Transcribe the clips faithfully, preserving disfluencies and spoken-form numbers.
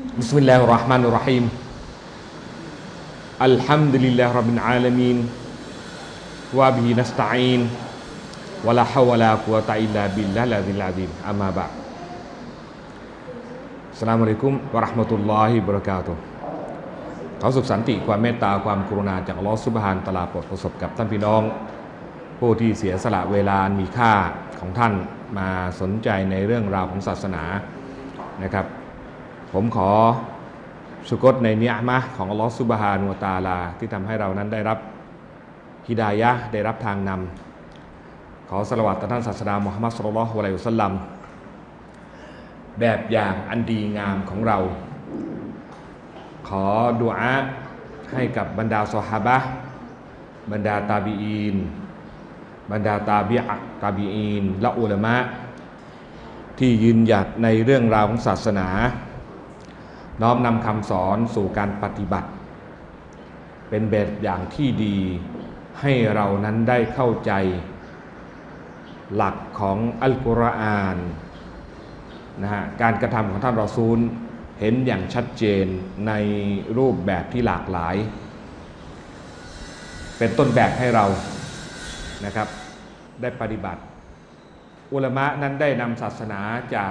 بسم الله الرحمن الرحيم الحمد لله رب العالمين وبه نستعين ولا حول ولا قوة إلا بالله العلي العظيم أما بعد السلام عليكم ورحمة الله وبركاته ขอสุขสันติความเมตตาความกรุณาจากอัลเลาะห์ซุบฮานะฮูวะตะอาลาโปรดประสบกับท่านพี่น้องผู้ที่เสียสละเวลามีค่าของท่านมาสนใจในเรื่องราวของศาสนานะครับผมขอชุกรในเนียมะห์ของอัลเลาะห์ซุบฮานะฮูวะตะอาลาที่ทำให้เรานั้นได้รับฮิดายะห์ได้รับทางนำขอศอลาวาตต่อท่านศาสดามุฮัมมัด ศ็อลลัลลอฮุอะลัยฮิวะซัลลัมแบบอย่างอันดีงามของเราขอดุอาให้กับบรรดาซอฮาบะห์บรรดาตาบีอีนบรรดาตาบิอะตาบีอีนและอุลามะที่ยืนหยัดในเรื่องราวของศาสนาน้อมนำคำสอนสู่การปฏิบัติเป็นแบบอย่างที่ดีให้เรานั้นได้เข้าใจหลักของอัลกุรอานนะฮะการกระทำของท่านรอซูลเห็นอย่างชัดเจนในรูปแบบที่หลากหลายเป็นต้นแบบให้เรานะครับได้ปฏิบัติอุลามะนั้นได้นำศาสนาจาก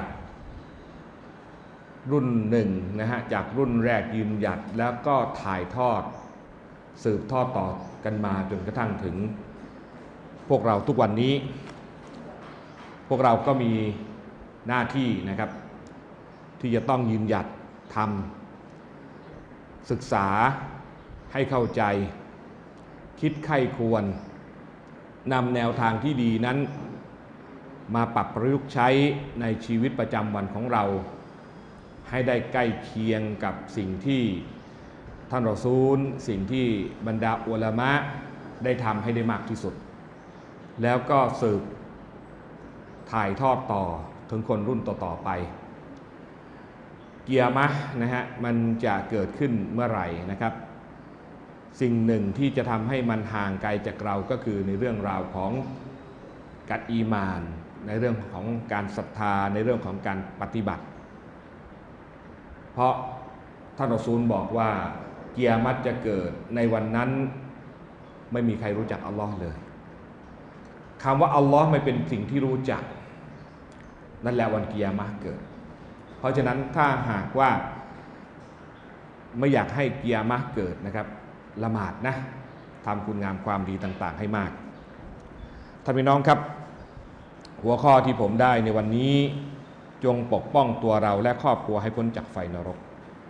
รุ่นหนึ่งนะฮะจากรุ่นแรกยืนหยัดแล้วก็ถ่ายทอดสืบทอดต่อกันมาจนกระทั่งถึงพวกเราทุกวันนี้พวกเราก็มีหน้าที่นะครับที่จะต้องยืนหยัดทำศึกษาให้เข้าใจคิดไข้ควรนำแนวทางที่ดีนั้นมาปรับประยุกต์ใช้ในชีวิตประจำวันของเราให้ได้ใกล้เคียงกับสิ่งที่ท่านรอซูลสิ่งที่บรรดาอุลามะได้ทำให้ได้มากที่สุดแล้วก็สืบถ่ายทอดต่อถึงคนรุ่นต่อๆไปเกียร์มะนะฮะมันจะเกิดขึ้นเมื่อไหร่นะครับสิ่งหนึ่งที่จะทำให้มันห่างไกลจากเราก็คือในเรื่องราวของการอีมานในเรื่องของการศรัทธาในเรื่องของการปฏิบัติเพราะท่านรอซูลบอกว่าเกียรติจะเกิดในวันนั้นไม่มีใครรู้จักอัลลอฮ์เลยคำว่าอัลลอฮ์ไม่เป็นสิ่งที่รู้จักนั่นแหละวันเกียรติเกิดเพราะฉะนั้นถ้าหากว่าไม่อยากให้เกียรติเกิดนะครับละหมาดนะทำคุณงามความดีต่างๆให้มากท่านพี่น้องครับหัวข้อที่ผมได้ในวันนี้จงปกป้องตัวเราและครอบครัวให้พ้นจากไฟนรก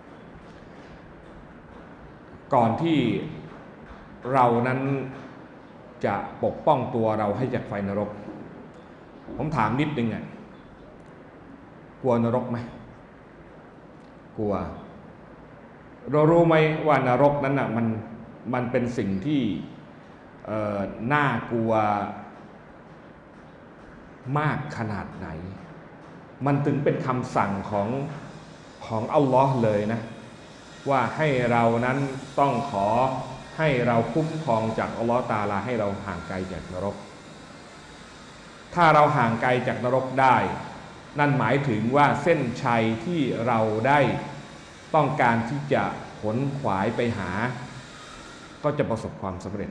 ก่อนที่เรานั้นจะปกป้องตัวเราให้จากไฟนรกผมถามนิดนึงอ่ะกลัวนรกไหมกลัวเรารู้ไหมว่านรกนั้นอ่ะมันมันเป็นสิ่งที่เอ่อน่ากลัวมากขนาดไหนมันถึงเป็นคำสั่งของของอัลลอฮ์เลยนะว่าให้เรานั้นต้องขอให้เราคุ้มครองจากอัลลอฮ์ตะอาลาให้เราห่างไกลจากนรกถ้าเราห่างไกลจากนรกได้นั่นหมายถึงว่าเส้นชัยที่เราได้ต้องการที่จะขนขวายไปหาก็จะประสบความสำเร็จ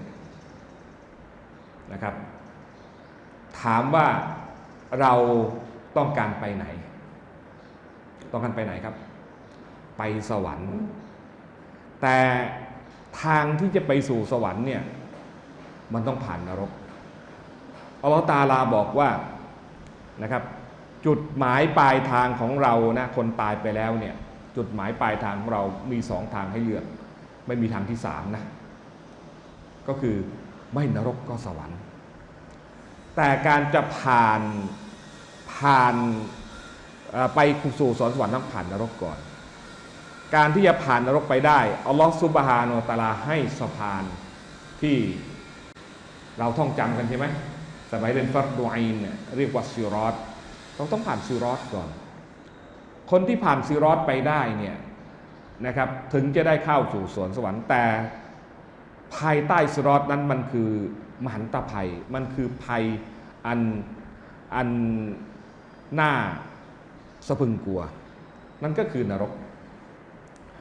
นะครับถามว่าเราต้องการไปไหนต้องการไปไหนครับไปสวรรค์แต่ทางที่จะไปสู่สวรรค์เนี่ยมันต้องผ่านนรกอัลเลาะห์ตะอาลาบอกว่านะครับจุดหมายปลายทางของเรานะคนตายไปแล้วเนี่ยจุดหมายปลายทางของเรามีสองทางให้เลือกไม่มีทางที่สามนะก็คือไม่นรกก็สวรรค์แต่การจะผ่านผ่านไปสู่สวรรค์ต้องผ่านนรกก่อนการที่จะผ่านนรกไปได้อัลลอฮฺซุบฮานะฮูวะตะอาลาให้สะพานที่เราท่องจำกันใช่ไหมสมัยเรียนฟัรดูอีนเนี่ยเรียกว่าซิรอตเราต้องผ่านซิรอตก่อนคนที่ผ่านซิรอตไปได้เนี่ยนะครับถึงจะได้เข้าสู่สวนสวรรค์แต่ภายใต้ซิรอตนั้นมันคือมหันตภัยมันคือภัยอันอันน่าสะพรึงกลัวนั่นก็คือนรก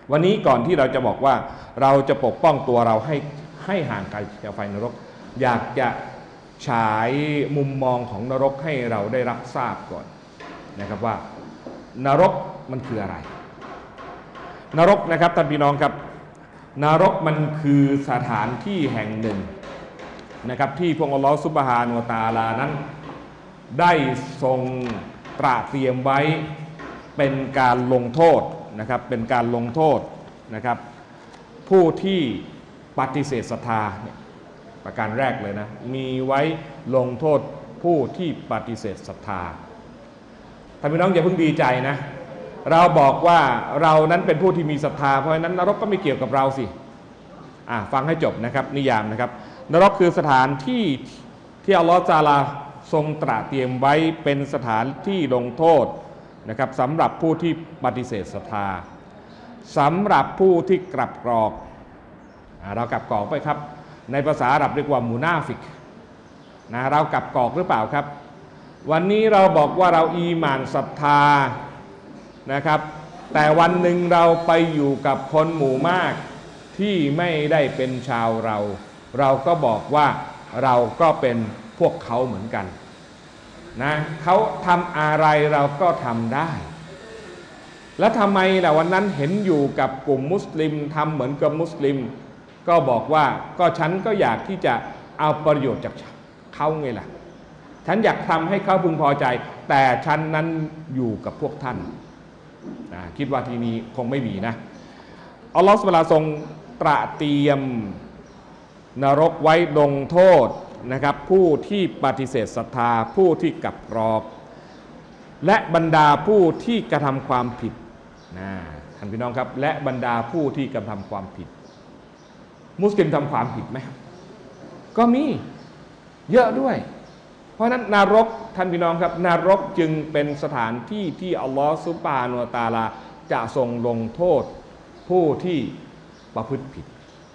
วันนี้ก่อนที่เราจะบอกว่าเราจะปกป้องตัวเราให้ให้ห่างไกลจากไฟนรกอยากจะฉายมุมมองของนรกให้เราได้รับทราบก่อนนะครับว่านรกมันคืออะไรนรกนะครับท่านพี่น้องครับนรกมันคือสถานที่แห่งหนึ่งนะครับที่พระองค์อัลเลาะห์ซุบฮานะฮูวะตะอาลานั้นได้ทรงตระเตรียมไว้เป็นการลงโทษนะครับเป็นการลงโทษนะครับผู้ที่ปฏิเสธศรัทธาเนี่ยประการแรกเลยนะมีไว้ลงโทษผู้ที่ปฏิเสธศรัทธาท่านพี่น้องอย่าเพิ่งดีใจนะเราบอกว่าเรานั้นเป็นผู้ที่มีศรัทธาเพราะฉะนั้นนรกก็ไม่เกี่ยวกับเราสิอ่ะฟังให้จบนะครับนิยามนะครับนรกคือสถานที่ที่อัลลอฮฺตะอาลาทรงตระเตรียมไว้เป็นสถานที่ลงโทษนะครับสำหรับผู้ที่ปฏิเสธศรัทธาสำหรับผู้ที่กลับกรอกเรากลับกรอกไปครับในภาษาอาหรับเรียกว่ามุนาฟิกนะเรากลับกรอกหรือเปล่าครับวันนี้เราบอกว่าเราอีหม่านศรัทธานะครับแต่วันหนึ่งเราไปอยู่กับคนหมู่มากที่ไม่ได้เป็นชาวเราเราก็บอกว่าเราก็เป็นพวกเขาเหมือนกันนะเขาทำอะไรเราก็ทำได้แล้วทำไมล่ะวันนั้นเห็นอยู่กับกลุ่มมุสลิมทำเหมือนกับมุสลิมก็บอกว่าก็ฉันก็อยากที่จะเอาประโยชน์จากเขาไงล่ะฉันอยากทำให้เขาพึงพอใจแต่ฉันนั้นอยู่กับพวกท่านนะคิดว่าทีนี้คงไม่มีนะอัลลอฮฺซุบฮานะฮูวะตะอาลาทรงตระเตรียมนรกไว้ลงโทษนะครับผู้ที่ปฏิเสธศรัทธาผู้ที่กลับกรอกและบรรดาผู้ที่กระทำความผิดนะท่านพี่น้องครับและบรรดาผู้ที่กระทำความผิดมุสลิมทำความผิดไหมก็มีเยอะด้วยเพราะนั้นนรกท่านพี่น้องครับนรกจึงเป็นสถานที่ที่อัลลอฮฺซุบฮานะฮูวะตะอาลาจะทรงลงโทษผู้ที่ประพฤติผิด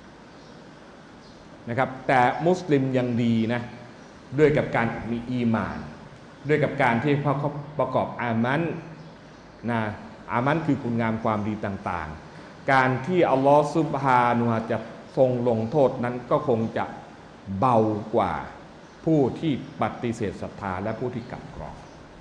นะครับแต่มุสลิมยังดีนะด้วยกับการมีอีหม่านด้วยกับการที่เขาประกอบอามันนะอามันคือคุณงามความดีต่างๆการที่อัลลอฮฺซุบฮานะฮูวะตะอาลาจะทรงลงโทษนั้นก็คงจะเบากว่าผู้ที่ปฏิเสธศรัทธาและผู้ที่กลับกรอก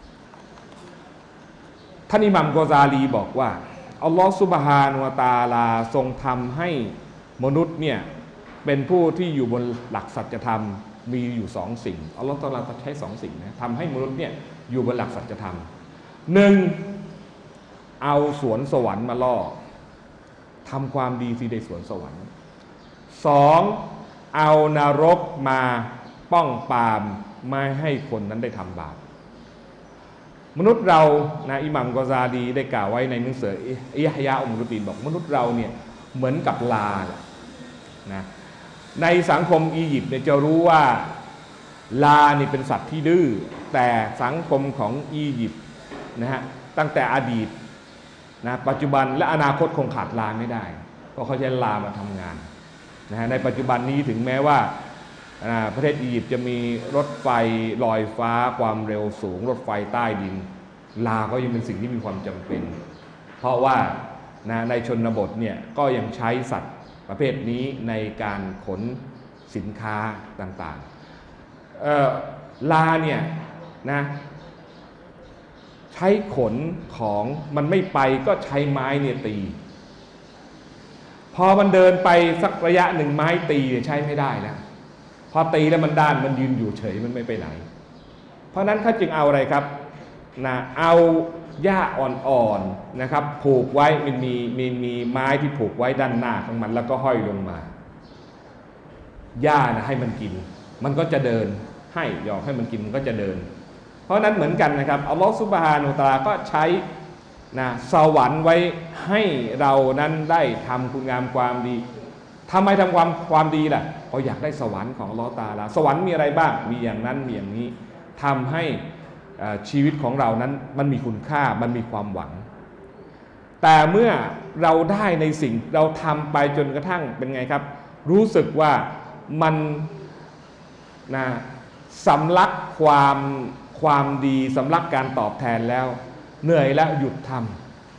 ท่านอิหม่ามกอซาลีบอกว่าอัลลอฮฺซุบฮานะฮูวะตะอาลาทรงทำให้มนุษย์เนี่ยเป็นผู้ที่อยู่บนหลักสัจธรรมมีอยู่สองสิ่งอัลลอฮฺตะอาลาใช้สองสิ่งนะทำให้มนุษย์เนี่ยอยู่บนหลักสัจธรรมหนึ่งเอาสวนสวรรค์มาล่อทำความดีที่ได้สวนสวรรค์สองเอานรกมาป้องปรามไม่ให้คนนั้นได้ทำบาปมนุษย์เรานะอิหม่ามกอซาลีได้กล่าวไว้ในหนังสืออิฮยาอุลมุตีนบอกมนุษย์เราเนี่ยเหมือนกับลานะในสังคมอียิปต์เนี่ยจะรู้ว่าลานี่เป็นสัตว์ที่ดื้อแต่สังคมของอียิปต์นะฮะตั้งแต่อดีตนะปัจจุบันและอนาคตคงขาดลาไม่ได้เพราะเขาใช้ลามาทำงานนะฮะในปัจจุบันนี้ถึงแม้ว่าประเทศอียิปต์จะมีรถไฟลอยฟ้าความเร็วสูงรถไฟใต้ดินลาก็ยังเป็นสิ่งที่มีความจำเป็นเพราะว่านะในชนบทเนี่ยก็ยังใช้สัตว์ประเภทนี้ในการขนสินค้าต่างๆลาเนี่ยนะใช้ขนของมันไม่ไปก็ใช้ไม้เนี่ยตีพอมันเดินไปสักระยะหนึ่งไม้ตีใช้ไม่ได้แล้วพอตีแล้วมันด้านมันยืนอยู่เฉยมันไม่ไปไหนเพราะนั้นเขาจึงเอาอะไรครับนะเอาหญ้าอ่อนๆนะครับผูกไว้มันมีมีมีไม้ที่ผูกไว้ด้านหน้าของมันแล้วก็ห้อยลงมาหญ้านะให้มันกินมันก็จะเดินให้หยอกให้มันกินมันก็จะเดินเพราะนั้นเหมือนกันนะครับอัลลอฮฺซุบฮานะฮูวะตะอาลาก็ใช้นะสวรรค์ไว้ให้เรานั้นได้ทำคุณงามความดีทำไมทำความความดีล่ะเพราะอยากได้สวรรค์ของอัลลอฮฺตะอาลาสวรรค์มีอะไรบ้างมีอย่างนั้นมีอย่างนี้ทำให้ชีวิตของเรานั้นมันมีคุณค่ามันมีความหวังแต่เมื่อเราได้ในสิ่งเราทำไปจนกระทั่งเป็นไงครับรู้สึกว่ามันนะสำลักความความดีสำลักการตอบแทนแล้วเหนื่อยแล้วหยุดท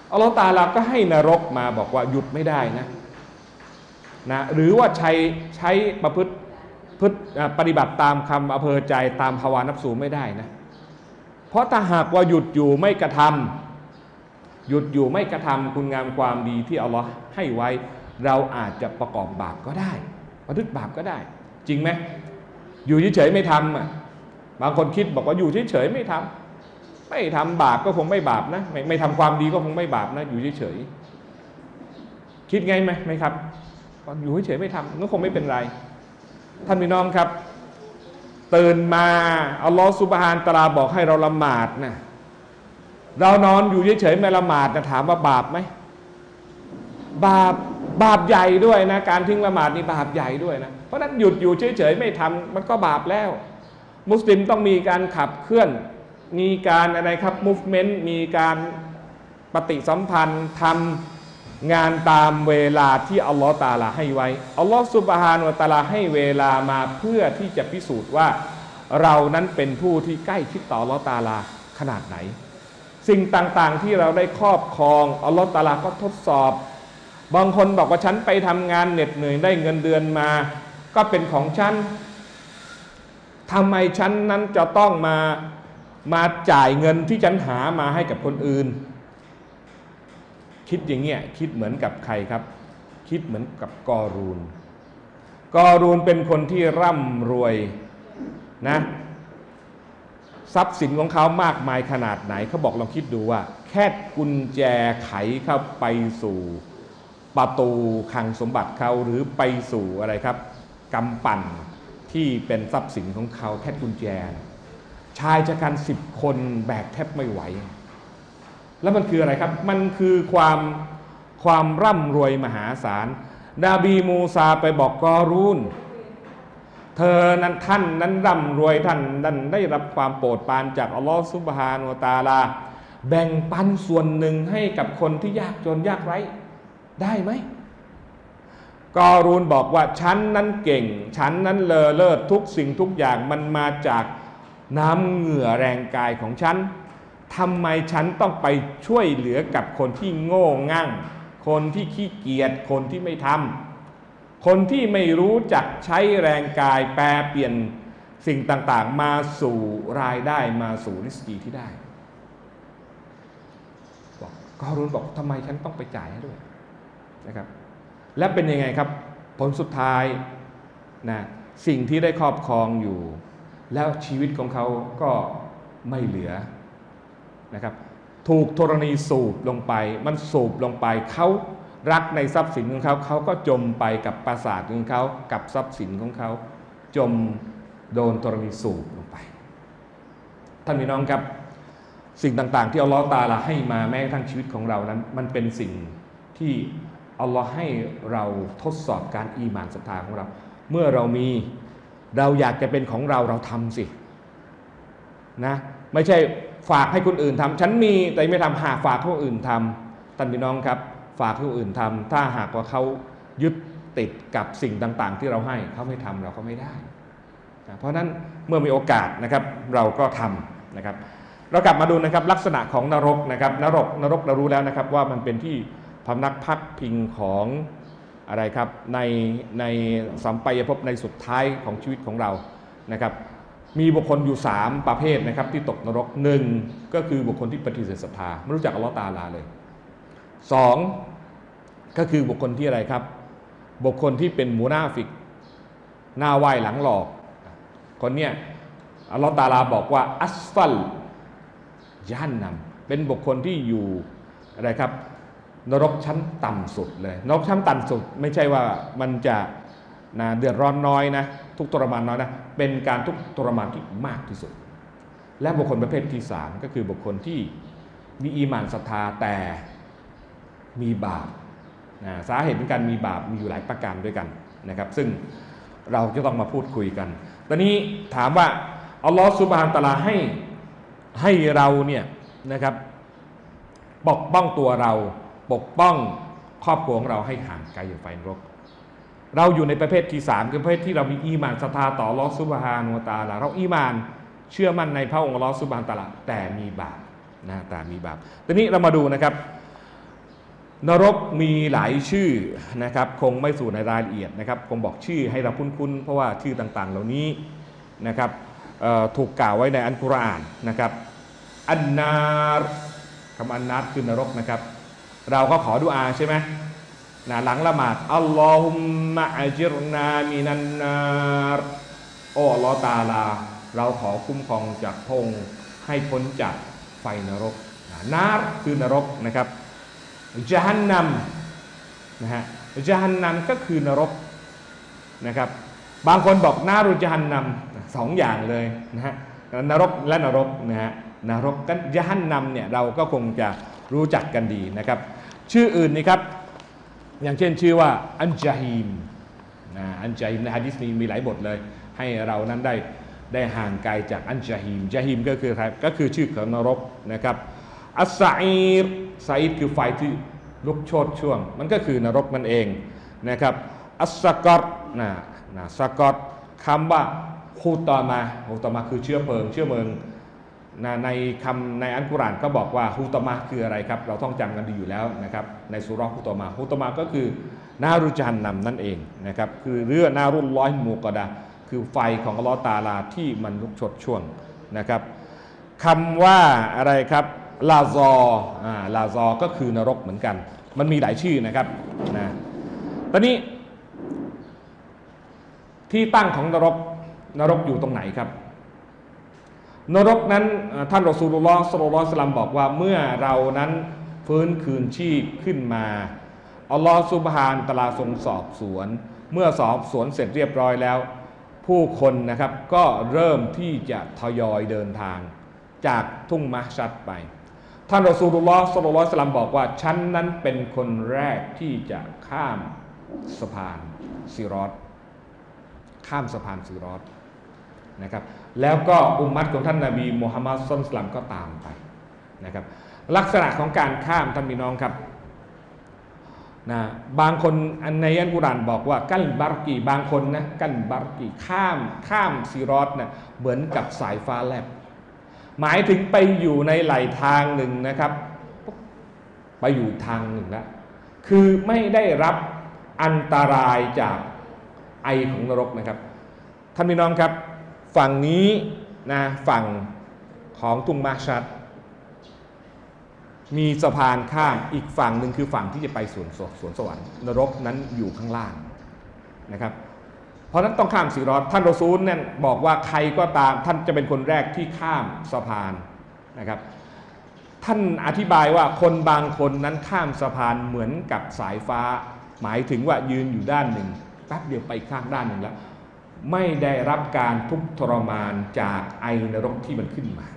อัลลอฮฺตะอาลาก็ให้นรกมาบอกว่าหยุดไม่ได้นะนะหรือว่าใช้ใช้ประพฤติพฤติปฏิบัติตามคำอำเภอใจตามภาวานับสูไม่ได้นะเพราะถ้าหากว่าหยุดอยู่ไม่กระทำหยุดอยู่ไม่กระทำคุณงามความดีที่อัลลอฮ์ให้ไว้เราอาจจะประกอบบาปก็ได้ประพฤติบาปก็ได้ จริงไหมอยู่เฉยๆไม่ทำอ่ะบางคนคิดบอกว่าอยู่เฉยๆไม่ทำไม่ทำบาปก็คงไม่บาปนะไม่ไม่ทำความดีก็คงไม่บาปนะอยู่เฉยๆคิดไงไหมไหมครับอยู่เฉยๆไม่ทำก็คงไม่เป็นไรท่านพี่น้องครับตื่นมาอัลลอฮฺซุบฮานตะอาลาบอกให้เราละหมาดนะเรานอนอยู่เฉยๆไม่ละหมาดนะถามว่าบาปไหมบาปบาปใหญ่ด้วยนะการทิ้งละหมาดนี่บาปใหญ่ด้วยนะเพราะนั้นหยุดอยู่เฉยๆไม่ทำมันก็บาปแล้วมุสลิมต้องมีการขับเคลื่อนมีการอะไรครับ movement มีการปฏิสัมพันธ์ทำงานตามเวลาที่อัลลอฮฺตะอาลาให้ไว้อัลลอฮฺซุบฮานะฮูวะตะอาลาให้เวลามาเพื่อที่จะพิสูจน์ว่าเรานั้นเป็นผู้ที่ใกล้ชิดต่ออัลลอฮฺตะอาลาขนาดไหนสิ่งต่างๆที่เราได้ครอบครองอัลลอฮฺตะอาลาก็ทดสอบบางคนบอกว่าฉันไปทำงานเหน็ดเหนื่อยได้เงินเดือนมาก็เป็นของฉันทำไมฉันนั้นจะต้องมามาจ่ายเงินที่ฉันหามาให้กับคนอื่นคิดอย่างเงี้ยคิดเหมือนกับใครครับคิดเหมือนกับกอรูนกอรูนเป็นคนที่ร่ำรวยนะทรัพย์สินของเขามากมายขนาดไหนเขาบอกลองคิดดูว่าแค่กุญแจไขเข้าไปสู่ประตูคลังสมบัติเขาหรือไปสู่อะไรครับกำปั่นที่เป็นทรัพย์สินของเขาแค่กุญแจชายชะกันสิบคนแบกแทบไม่ไหวแล้วมันคืออะไรครับมันคือความความร่ำรวยมหาศาลนบีมูซาไปบอกกอรูนเธอนั้นท่านนั้นร่ำรวยท่านนั้นได้รับความโปรดปรานจากอัลลอฮฺซุบฮานะฮูวะตะอาลาแบ่งปันส่วนหนึ่งให้กับคนที่ยากจนยากไร้ได้ไหมกอรูนบอกว่าฉันนั้นเก่งฉันนั้นเลอเลิศทุกสิ่งทุกอย่างมันมาจากน้ำเหงื่อแรงกายของฉันทำไมฉันต้องไปช่วยเหลือกับคนที่โง่งั่งคนที่ขี้เกียจคนที่ไม่ทำคนที่ไม่รู้จักใช้แรงกายแปรเปลี่ยนสิ่งต่างๆมาสู่รายได้มาสู่ริสกีที่ได้บอกกอรูนบอกทำไมฉันต้องไปจ่ายให้ด้วยนะครับและเป็นยังไงครับผลสุดท้ายนะสิ่งที่ได้ครอบครองอยู่แล้วชีวิตของเขาก็ไม่เหลือนะครับถูกธรณีสูบลงไปมันสูบลงไปเขารักในทรัพย์สินของเขาเขาก็จมไปกับปราสาทของเขากับทรัพย์สินของเขาจมโดนธรณีสูบลงไปท่านพี่น้องครับสิ่งต่างๆที่อัลลอฮฺตะอาลาให้มาแม้กระทั่งชีวิตของเรานั้นมันเป็นสิ่งที่อัลลอฮ์ให้เราทดสอบการอีหม่านศรัทธาของเราเมื่อเรามีเราอยากจะเป็นของเราเราทำสินะไม่ใช่ฝากให้คนอื่นทำฉันมีแต่ไม่ทำหากฝากให้คนอื่นทำท่านพี่น้องครับฝากให้คนอื่นทำถ้าหากว่าเขายึดติดกับสิ่งต่างๆที่เราให้เขาไม่ทำเราก็ไม่ได้นะเพราะนั้นเมื่อมีโอกาสนะครับเราก็ทำนะครับเรากลับมาดูนะครับลักษณะของนรกนะครับนรกนรกเรารู้แล้วนะครับว่ามันเป็นที่พำนักพักพิงของอะไรครับในในสัมปายภพในสุดท้ายของชีวิตของเรานะครับมีบุคคลอยู่สามประเภทนะครับที่ตกนรกหนึ่งก็คือบุคคลที่ปฏิเสธศรัทธาไม่รู้จักอัลลอฮฺตะอาลาเลยสองก็คือบุคคลที่อะไรครับบุคคลที่เป็นมุนาฟิกหน้าไหว้หลังหลอกคนเนี้ยอัลลอฮฺตะอาลาบอกว่าอัสฟัลยันนำเป็นบุคคลที่อยู่อะไรครับนรกชั้นต่ำสุดเลยนรกชั้นต่ำสุดไม่ใช่ว่ามันจะนะเดือดร้อนน้อยนะทุกทรมานน้อยนะเป็นการทุกทรมานที่มากที่สุดและบุคคลประเภทที่สามก็คือบุคคลที่มีอีหม่านศรัทธาแต่มีบาปนะสาเหตุของการมีบาปมีอยู่หลายประการด้วยกันนะครับซึ่งเราจะต้องมาพูดคุยกันตอนนี้ถามว่าอัลลอฮฺซุบฮานะฮูวะตะอาลาให้ให้เราเนี่ยนะครับปกป้องตัวเราปกป้องครอบครัวของเราให้ห่างไกลจากไฟนรกเราอยู่ในประเภทที่สามคือประเภทที่เรามีอีหม่านศรัทธาต่ออัลเลาะห์ซุบฮานะฮูวะตะอาลาเราอีหม่านเชื่อมั่นในพระองค์อัลเลาะห์ซุบฮานะฮูวะตะอาลาแต่มีบาปนะแต่มีบาปทีนี้เรามาดูนะครับนรกมีหลายชื่อนะครับคงไม่สู่ในรายละเอียดนะครับคงบอกชื่อให้เราคุ้นๆเพราะว่าชื่อต่างๆเหล่านี้นะครับถูกกล่าวไว้ในอัลกุรอานนะครับอันนารคำอันนารคือนรกนะครับเราก็ขอดุอาใช่ไหมนะหลังละหมาดอัลลอฮุมมะอัจิรนามินันนารโอ้อัลลอฮ์ตาลาเราขอคุ้มครองจากพงให้พ้นจากไฟนรกนารคือนรกนะครับญะฮันนัมนะฮะญะฮันนัมก็คือนรกนะครับบางคนบอกนารุญะฮันนัมสองอย่างเลยนะฮะนรกและนรกนะฮะนรกกันญะฮันนัมเนี่ยเราก็คงจะรู้จักกันดีนะครับชื่ออื่นนี่ครับอย่างเช่นชื่อว่าอันจาฮีมนะอันจาฮีมในหะดีษมีมีหลายบทเลยให้เรานั้นได้ได้ห่างไกลจากอันจาฮีมจาฮีมก็คือก็คือชื่อของนรกนะครับอัสซาอีรซาอีรคือไฟที่ลุกโชนช่วงมันก็คือนรกนั่นเองนะครับอัสซากอรนะนะซากอรคำว่าฮูตอมาฮูตอมาคือเชื้อเพลิงเชื้อเพลิงนะในคำในอัลกุรอานก็บอกว่าฮูตอมาคืออะไรครับเราต้องจำกันดีอยู่แล้วนะครับในสุเราะห์ฮูตอมาฮูตอมาก็คือนารุจฮันนัมนั่นเองนะครับคือเรือนารุลลอฮิมูกอดะคือไฟของอัลเลาะห์ตะอาลาที่มันลุกโชนช่วงนะครับคำว่าอะไรครับลาซออ่าลาซอก็คือนรกเหมือนกันมันมีหลายชื่อนะครับนะตอนนี้ที่ตั้งของนรกนรกอยู่ตรงไหนครับนรกนั้นท่านรอซูลุลลอฮ์ ศ็อลลัลลอฮุอะลัยฮิวะซัลลัมบอกว่าเมื่อเรานั้นฟื้นคืนชีพขึ้นมาอัลลอฮฺซุบฮานะฮูวะตะอาลาทรงสอบสวนเมื่อสอบสวนเสร็จเรียบร้อยแล้วผู้คนนะครับก็เริ่มที่จะทยอยเดินทางจากทุ่งมะฮ์ชัรไปท่านรอซูลุลลอฮ์ ศ็อลลัลลอฮุอะลัยฮิวะซัลลัมบอกว่าฉันนั้นเป็นคนแรกที่จะข้ามสะพานซิรอตข้ามสะพานซิรอตนะครับแล้วก็อุมมัตของท่านนบีมุฮัมมัด ศ็อลลัลลอฮุอะลัยฮิวะซัลลัมก็ตามไปนะครับลักษณะของการข้ามท่านพี่น้องครับนะบางคนในอัลกุรอานบอกว่ากัลบาร์กีบางคนนะกัลบาร์กีข้ามข้ามซิรอตนะเหมือนกับสายฟ้าแลบหมายถึงไปอยู่ในไหลทางหนึ่งนะครับไปอยู่ทางหนึ่งแล้วคือไม่ได้รับอันตรายจากไอของนรกนะครับท่านพี่น้องครับฝั่งนี้นะฝั่งของทุ่งมะฮ์ชัรมีสะพานข้ามอีกฝั่งหนึ่งคือฝั่งที่จะไปสวนสวนสวรรค์นรกนั้นอยู่ข้างล่างนะครับเพราะนั้นต้องข้ามซิรอตท่านรอซูลเนี่ยบอกว่าใครก็ตามท่านจะเป็นคนแรกที่ข้ามสะพานนะครับท่านอธิบายว่าคนบางคนนั้นข้ามสะพานเหมือนกับสายฟ้าหมายถึงว่ายืนอยู่ด้านหนึ่งแป๊บเดียวไปข้างด้านหนึ่งแล้วไม่ได้รับการทุกข์ทรมานจากไอนรกที่มันขึ้นมา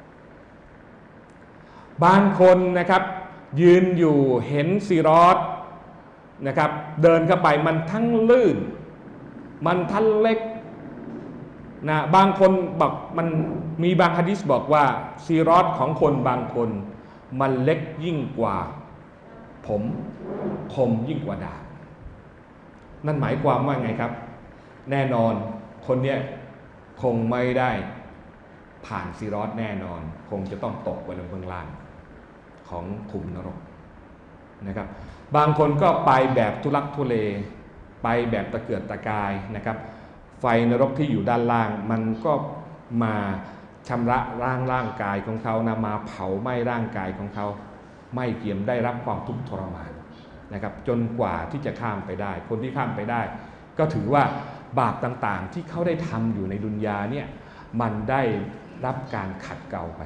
บางคนนะครับยืนอยู่เห็นซิรอตนะครับเดินเข้าไปมันทั้งลื่นมันทั้งเล็กนะบางคนบอกมันมีบางหะดีษบอกว่าซิรอตของคนบางคนมันเล็กยิ่งกว่าผมคมยิ่งกว่าดาบนั่นหมายความว่าไงครับแน่นอนคนเนี้ยคงไม่ได้ผ่านซิรอตแน่นอนคงจะต้องตกไปลงเบื้องล่างของขุมนรกนะครับบางคนก็ไปแบบทุลักทุเลไปแบบตะเกียกตะกายนะครับไฟนรกที่อยู่ด้านล่างมันก็มาชำระร่างร่างกายของเขานะมาเผาไหม้ร่างกายของเขาไม่เกี่ยมได้รับความทุกข์ทรมานนะครับจนกว่าที่จะข้ามไปได้คนที่ข้ามไปได้ก็ถือว่าบาปต่างๆที่เขาได้ทำอยู่ในดุนยาเนี่ยมันได้รับการขัดเกลาไป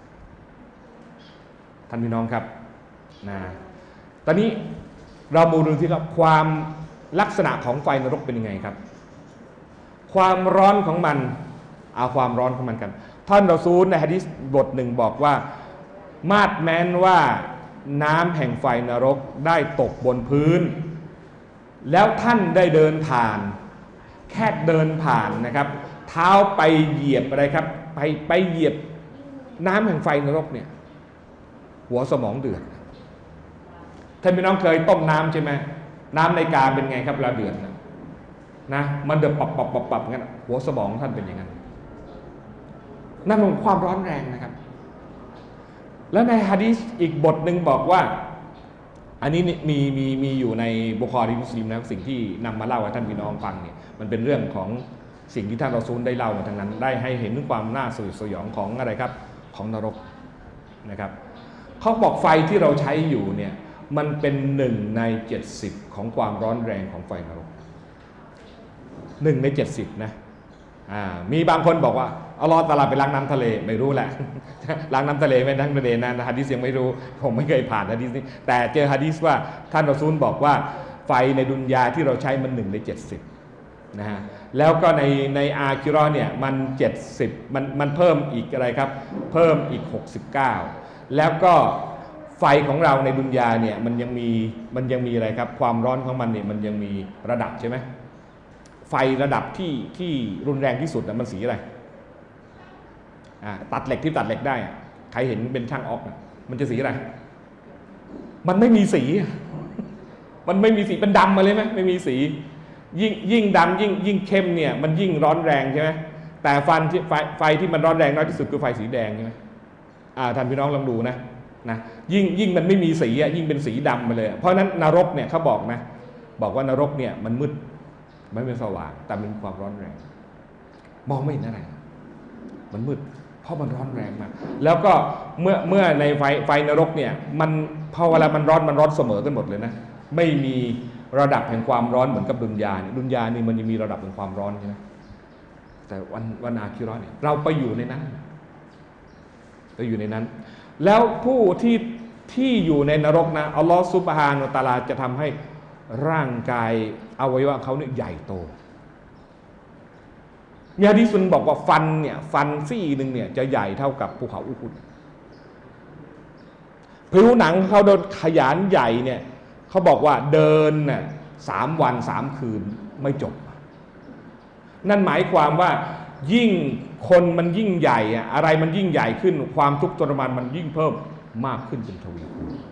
ท่านพี่น้องครับนะตอนนี้เรามาดูที่ครับความลักษณะของไฟนรกเป็นยังไงครับความร้อนของมันเอาความร้อนของมันกันท่านรอซูลในหะดีษบทหนึ่งบอกว่ามาดแม้นว่าน้ำแห่งไฟนรกได้ตกบนพื้นแล้วท่านได้เดินผ่านแค่เดินผ่านนะครับเท้าไปเหยียบอะไรครับไปไปเหยียบน้ำแห่งไฟนรกเนี่ยหัวสมองเดือดท่านพี่น้องเคยต้มน้ำใช่ไหมน้ำในกาเป็นไงครับเวลาเดือดนะนะมันเดือดปับปับปับปับงั้นหัวสมองท่านเป็นอย่างนั้นนั่นเป็นความร้อนแรงนะครับแล้วในหะดีษอีกบทหนึ่งบอกว่าอันนี้มีมีมีอยู่ในบุคอรีมุสลิมนะสิ่งที่นำมาเล่าให้ท่านพี่น้องฟังเนี่ยมันเป็นเรื่องของสิ่งที่ท่านรอซูลได้เล่ามาทางนั้นได้ให้เห็นถึงความน่าสยดสยองของอะไรครับของนรกนะครับเขาบอกไฟที่เราใช้อยู่เนี่ยมันเป็นหนึ่งในเจ็ดสิบของความร้อนแรงของไฟนรกหนึ่งในเจ็ดสิบนะมีบางคนบอกว่าอัลลอฮฺตะอาลาไปล้างน้ำทะเลไม่รู้แหละ ล้างน้ำทะเลไม่ล้างทะเลนะฮะดีษยังไม่รู้ผมไม่เคยผ่านฮะดีษนี้แต่เจอฮะดีษว่าท่านรอซูลบอกว่าไฟในดุนยาที่เราใช้มันหนึ่งในเจ็ดสิบนะฮะแล้วก็ในในอาคิเราะห์เนี่ยมันเจ็ดสิบมันมันเพิ่มอีกอะไรครับเพิ่มอีกหกสิบเก้าแล้วก็ไฟของเราในดุนยาเนี่ยมันยังมีมันยังมีอะไรครับความร้อนของมันเนี่ยมันยังมีระดับใช่ไหมไฟระดับที่ที่รุนแรงที่สุดมันสีอะไรตัดเหล็กที่ตัดเหล็กได้ใครเห็นเป็นช่างออกมันจะสีอะไรมันไม่มีสีมันไม่มีสีเป็นดำมาเลยไหมไม่มีสียิ่งยิ่งดำยิ่งยิ่งเข้มเนี่ยมันยิ่งร้อนแรงใช่ไหมแต่ฟันที่ไฟไฟที่มันร้อนแรงน้อยที่สุดคือไฟสีแดงใช่ไหมอ่าท่านพี่น้องลองดูนะนะยิ่งยิ่งมันไม่มีสีอ่ะยิ่งเป็นสีดำมาเลยเพราะนั้นนรกเนี่ยเขาบอกนะบอกว่านรกเนี่ยมันมืดไม่เป็นสว่างแต่มีความร้อนแรงมองไม่เห็นอะไรมันมืดเพราะมันร้อนแรงมากแล้วก็เมื่อเมื่อในไฟไฟนรกเนี่ยมันพอเวลามันร้อนมันร้อนเสมอกันหมดเลยนะไม่มีระดับแห่งความร้อนเหมือนกับดุนยาเนี่ยดุนยานี่มันจะมีระดับแห่งความร้อนใช่ไหมแต่วันวันอาคิเราะห์เนี่ยเราไปอยู่ในนั้นเราอยู่ในนั้นแล้วผู้ที่ที่อยู่ในนรกนะอัลลอฮฺซุบฮานะฮูวะตะอาลาจะทำให้ร่างกายอวัยวะเขาเนี่ยใหญ่โตมีหะดีษบอกว่าฟันเนี่ยฟันซี่หนึ่งเนี่ยจะใหญ่เท่ากับภูเขาอุฮุดผิวหนังเขาโดนขยายใหญ่เนี่ยเขาบอกว่าเดินน่ะสามวันสามคืนไม่จบนั่นหมายความว่ายิ่งคนมันยิ่งใหญ่อะอะไรมันยิ่งใหญ่ขึ้นความทุกข์ทรมานมันยิ่งเพิ่มมากขึ้นเป็นทวีคูณ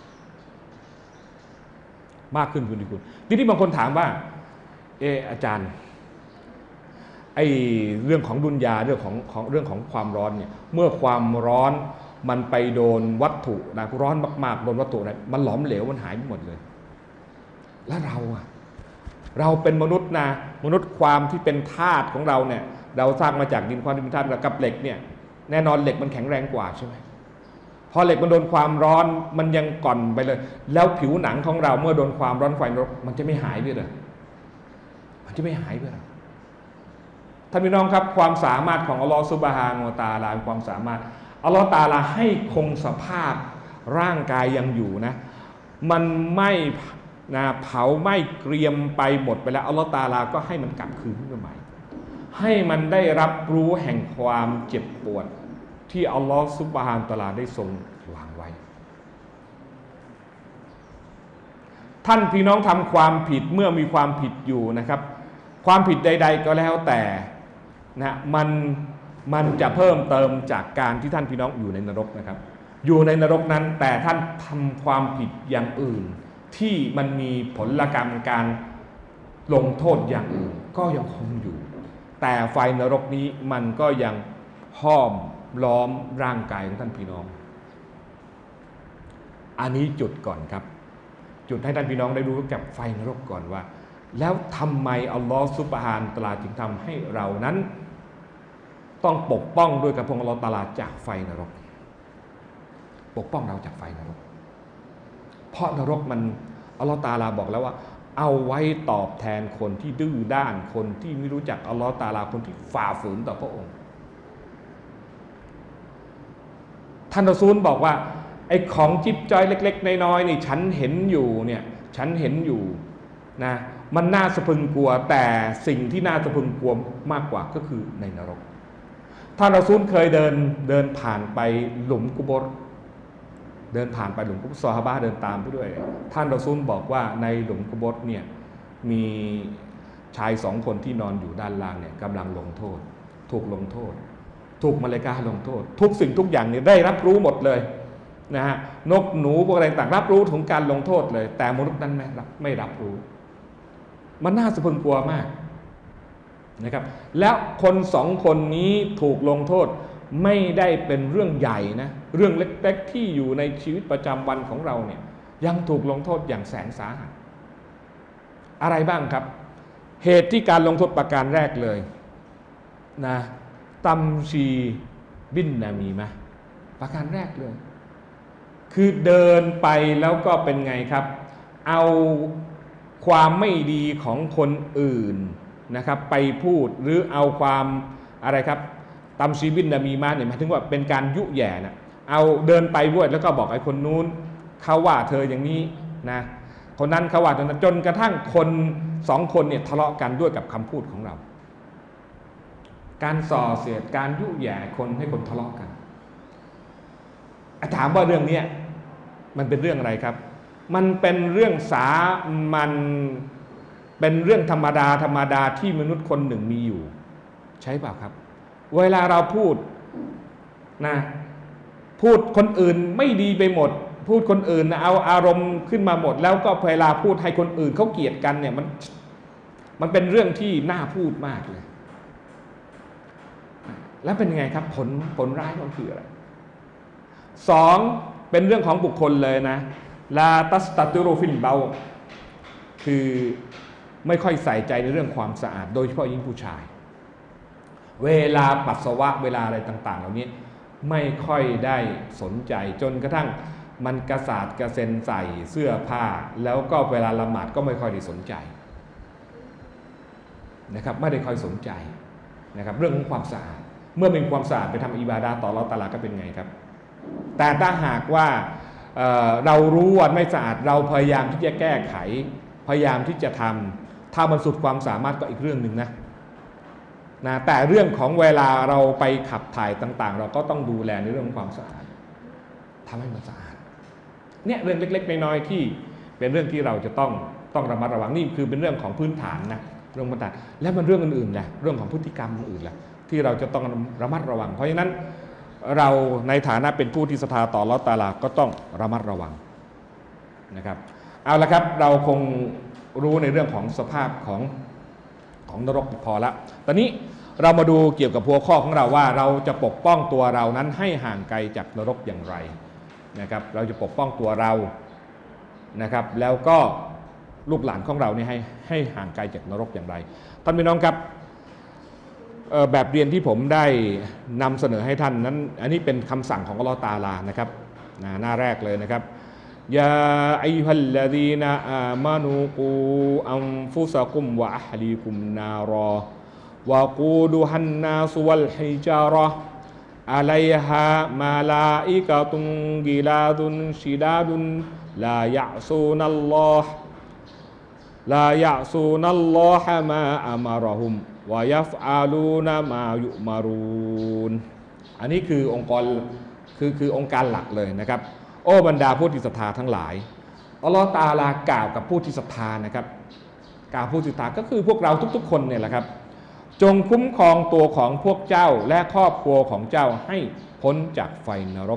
มากขึ้นคุณดิคุณทีนี้บางคนถามว่าเอออาจารย์ไอเรื่องของดุนยาเรื่องของของเรื่องของความร้อนเนี่ยเมื่อความร้อนมันไปโดนวัตถุนะร้อนมากๆโดนวัตถุนะมันหลอมเหลวมันหายไปหมดเลยแล้วเราอะเราเป็นมนุษย์นะมนุษย์ความที่เป็นธาตุของเราเนี่ยเราสร้างมาจากดินความที่เป็นธาตุกับเหล็กเนี่ยแน่นอนเหล็กมันแข็งแรงกว่าใช่ไหมพอเหล็กมันโดนความร้อนมันยังก่อนไปเลยแล้วผิวหนังของเราเมื่อโดนความร้อนไฟนรกมันจะไม่หายไปเลยมันจะไม่หายไปเลยท่านพี่น้องครับความสามารถของอัลลอฮฺซุบฮานะฮูวะตะอาลาความสามารถอัลลอฮฺตะอาลาให้คงสภาพร่างกายยังอยู่นะมันไม่นะเผาไม่เกรียมไปหมดไปแล้วอัลลอฮฺตะอาลาก็ให้มันกลับคืนขึ้นมาใหม่ให้มันได้รับรู้แห่งความเจ็บปวดที่อัลลอฮฺซุบฮานะฮูวะตะอาลาได้ทรงวางไว้ท่านพี่น้องทำความผิดเมื่อมีความผิดอยู่นะครับความผิดใดๆก็แล้วแต่นะมันมันจะเพิ่มเติมจากการที่ท่านพี่น้องอยู่ในนรกนะครับอยู่ในนรกนั้นแต่ท่านทำความผิดอย่างอื่นที่มันมีผลกรรมการลงโทษอย่างอื่นก็ยังคงอยู่แต่ไฟนรกนี้มันก็ยังห้อมล้อมร่างกายของท่านพี่น้องอันนี้จุดก่อนครับจุดให้ท่านพี่น้องได้รู้กับไฟนรกก่อนว่าแล้วทำไมอัลลอฮฺซุบฮานะฮูวะตะอาลาจึงทำให้เรานั้นต้องปกป้องด้วยกระพงอัลลอฮฺตะอาลาจากไฟนรกปกป้องเราจากไฟนรกเพราะนรกมันอัลลอฮฺตะอาลาบอกแล้วว่าเอาไว้ตอบแทนคนที่ดื้อด้านคนที่ไม่รู้จักอัลลอฮฺตะอาลาคนที่ฝ่าฝืนต่อพระองค์ท่านรอซูลบอกว่าไอ้ของจิ๊บจอยเล็กๆน้อยๆนี่ฉันเห็นอยู่เนี่ยฉันเห็นอยู่นะมันน่าสะพรึงกลัวแต่สิ่งที่น่าสะพรึงกลัวมากกว่าก็คือในนรกท่านรอซูลเคยเดินเดินผ่านไปหลุมกุโบรเดินผ่านไปหลุมกุโบรซอฮาบะห์เดินตามไปด้วยท่านรอซูลบอกว่าในหลุมกุโบรเนี่ยมีชายสองคนที่นอนอยู่ด้านล่างเนี่ยกำลังลงโทษถูกลงโทษถูกมลาอิกะฮ์ลงโทษทุกสิ่งทุกอย่างเนี่ยได้รับรู้หมดเลยนะฮะนกหนูพวกอะไรต่างรับรู้ถึงการลงโทษเลยแต่มนุษย์นั้นไม่รับไม่รับรู้มันน่าสะพรึงกลัวมากนะครับแล้วคนสองคนนี้ถูกลงโทษไม่ได้เป็นเรื่องใหญ่นะเรื่องเล็กๆที่อยู่ในชีวิตประจำวันของเราเนี่ยยังถูกลงโทษอย่างแสนสาหัสอะไรบ้างครับ เหตุที่การลงโทษประการแรกเลยนะตัมชีบินนามีมะประการแรกเลย คือเดินไปแล้วก็เป็นไงครับ เอาความไม่ดีของคนอื่นนะครับไปพูดหรือเอาความอะไรครับตัมชีบินนามีมะเนี่ยหมายถึงว่าเป็นการยุแย่นะเอาเดินไปด้วยแล้วก็บอกไอ้คนนู้นเขาว่าเธออย่างนี้นะคนนั้นเขาว่าจนจนกระทั่งคนสองคนเนี่ยทะเลาะกันด้วยกับคำพูดของเรา การส่อเสียดการยุแย่คนให้คนทะเลาะกันถามว่าเรื่องนี้มันเป็นเรื่องอะไรครับมันเป็นเรื่องสามัญเป็นเรื่องธรรมดาธรรมดาที่มนุษย์คนหนึ่งมีอยู่ใช่เปล่าครับเวลาเราพูดนะพูดคนอื่นไม่ดีไปหมดพูดคนอื่นเอาอารมณ์ขึ้นมาหมดแล้วก็เวลาพูดให้คนอื่นเขาเกลียดกันเนี่ยมันมันเป็นเรื่องที่น่าพูดมากเลยแล้วเป็นไงครับผลผลร้ายมันคืออะไรสองเป็นเรื่องของบุคคลเลยนะลาตัสตัติโรฟินเบาคือไม่ค่อยใส่ใจในเรื่องความสะอาดโดยเฉพาะยิ่งผู้ชายเวลาปัสสาวะเวลาอะไรต่างๆเหล่านี้ไม่ค่อยได้สนใจจนกระทั่งมันกระสาดกระเซ็นใส่เสื้อผ้าแล้วก็เวลาละหมาดก็ไม่ค่อยได้สนใจนะครับไม่ได้ค่อยสนใจนะครับเรื่องของความสะอาดเมื่อเป็นความสะอาดไปทำอิบาดะห์ต่ออัลเลาะห์ตะอาลาก็เป็นไงครับแต่ถ้าหากว่า เอ่อ เรารู้ว่าไม่สะอาดเราพยายามที่จะแก้ไขพยายามที่จะทำถ้ามันสุดความสามารถก็อีกเรื่องหนึ่งนะนะแต่เรื่องของเวลาเราไปขับถ่ายต่างๆเราก็ต้องดูแลในเรื่องความสะอาดทำให้มันสะอาดเนี่ยเรื่องเล็กๆน้อยๆที่เป็นเรื่องที่เราจะต้องต้องระมัดระวังนี่คือเป็นเรื่องของพื้นฐานนะเรื่องพื้นฐานและมันเรื่องอื่นๆแหละเรื่องของพฤติกรรมอื่นแหละที่เราจะต้องระมัดระวังเพราะฉะนั้นเราในฐานะเป็นผู้ที่ศรัทธาต่ออัลเลาะห์ตะอาลาก็ต้องระมัดระวังนะครับเอาละครับเราคงรู้ในเรื่องของสภาพของของนรกพอละตอนนี้เรามาดูเกี่ยวกับหัวข้อของเราว่าเราจะปกป้องตัวเรานั้นให้ห่างไกลจากนรกอย่างไรนะครับเราจะปกป้องตัวเรานะครับแล้วก็ลูกหลานของเราเนี่ยให้ให้ห่างไกลจากนรกอย่างไรท่านพี่น้องครับแบบเรียนที่ผมได้นำเสนอให้ท่านนั้นอันนี้เป็นคำสั่งของอัลเลาะห์ตะอาลานะครับหน้าแรกเลยนะครับยาอัยฮัลลดีนาอามานูกูอัมฟุซะกุมวะอะฮลีกุมนารอวะกูดุฮันนาสวัลฮิจาระอะลัยฮามาลาอิกะตุนกิลาดุนชิดาดุนลายะซูนัลลอฮ์ลายะซูนัลลอฮะมาอะมะรอฮุมวะยัฟอาลูนามายุมารูนอันนี้คือองค์กรคือคือองค์การหลักเลยนะครับโอ้บรรดาผู้ที่ศรัทธาทั้งหลายอัลเลาะห์ตะอาลากล่าวกับผู้ที่ศรัทธานะครับกล่าวผู้ที่ศรัทธาก็คือพวกเราทุกๆคนเนี่ยแหละครับจงคุ้มครองตัวของพวกเจ้าและครอบครัวของเจ้าให้พ้นจากไฟนรก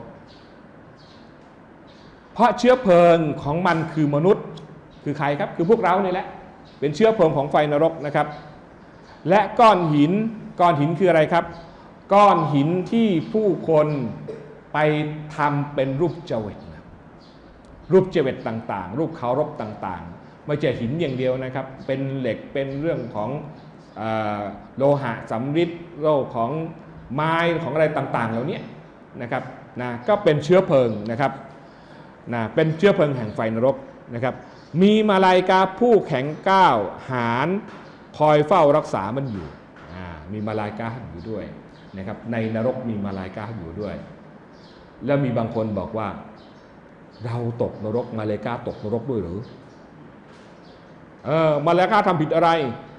เพราะเชื้อเพลิงของมันคือมนุษย์คือใครครับคือพวกเราเนี่ยแหละเป็นเชื้อเพลิงของไฟนรกนะครับและก้อนหินก้อนหินคืออะไรครับก้อนหินที่ผู้คนไปทำเป็นรูปเจวิตรูปเจวิตต่างๆรูปเคารพต่างๆไม่ใช่หินอย่างเดียวนะครับเป็นเหล็กเป็นเรื่องของโลหะสำริดโลกของไม้ของอะไรต่างๆเหล่านี้นะครับนะก็เป็นเชื้อเพลิงนะครับนะเป็นเชื้อเพลิงแห่งไฟนรกนะครับมีมาลาอิกะห์ผู้แข็งก้าวหาญคอยเฝ้ารักษามันอยู่มีมาลาอิกะห์อยู่ด้วยนะครับในนรกมีมาลาอิกะห์อยู่ด้วยแล้วมีบางคนบอกว่าเราตกนรกมาลาอิกะห์ตกนรกด้วยหรือเออมาลาอิกะห์ทำผิดอะไร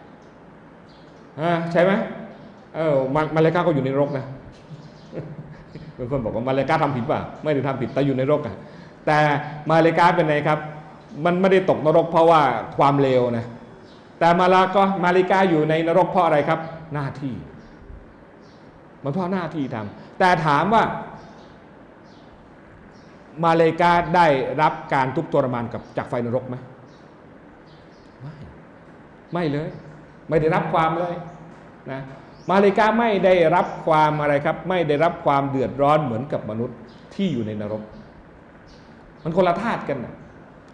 ใช่ไหมเออมาลาอิกะห์ก็อยู่ในนรกนะบางคนบอกว่ามาลาอิกะห์ทำผิดป่ะไม่ได้ทำผิดแต่อยู่ในนรกอะแต่มาลาอิกะห์เป็นไงครับมันไม่ได้ตกนรกเพราะว่าความเลวนะแต่มาลาก็มาลาอิกะห์อยู่ในนรกเพราะอะไรครับหน้าที่มันเพราะหน้าที่ทำแต่ถามว่ามาลาอิกะห์ได้รับการทุกข์ทรมานกับจากไฟนรกไหมไม่ไม่เลยไม่ได้รับความเลยนะมาลาอิกะห์ไม่ได้รับความอะไรครับไม่ได้รับความเดือดร้อนเหมือนกับมนุษย์ที่อยู่ในนรกมันคนละธาตุกันนะ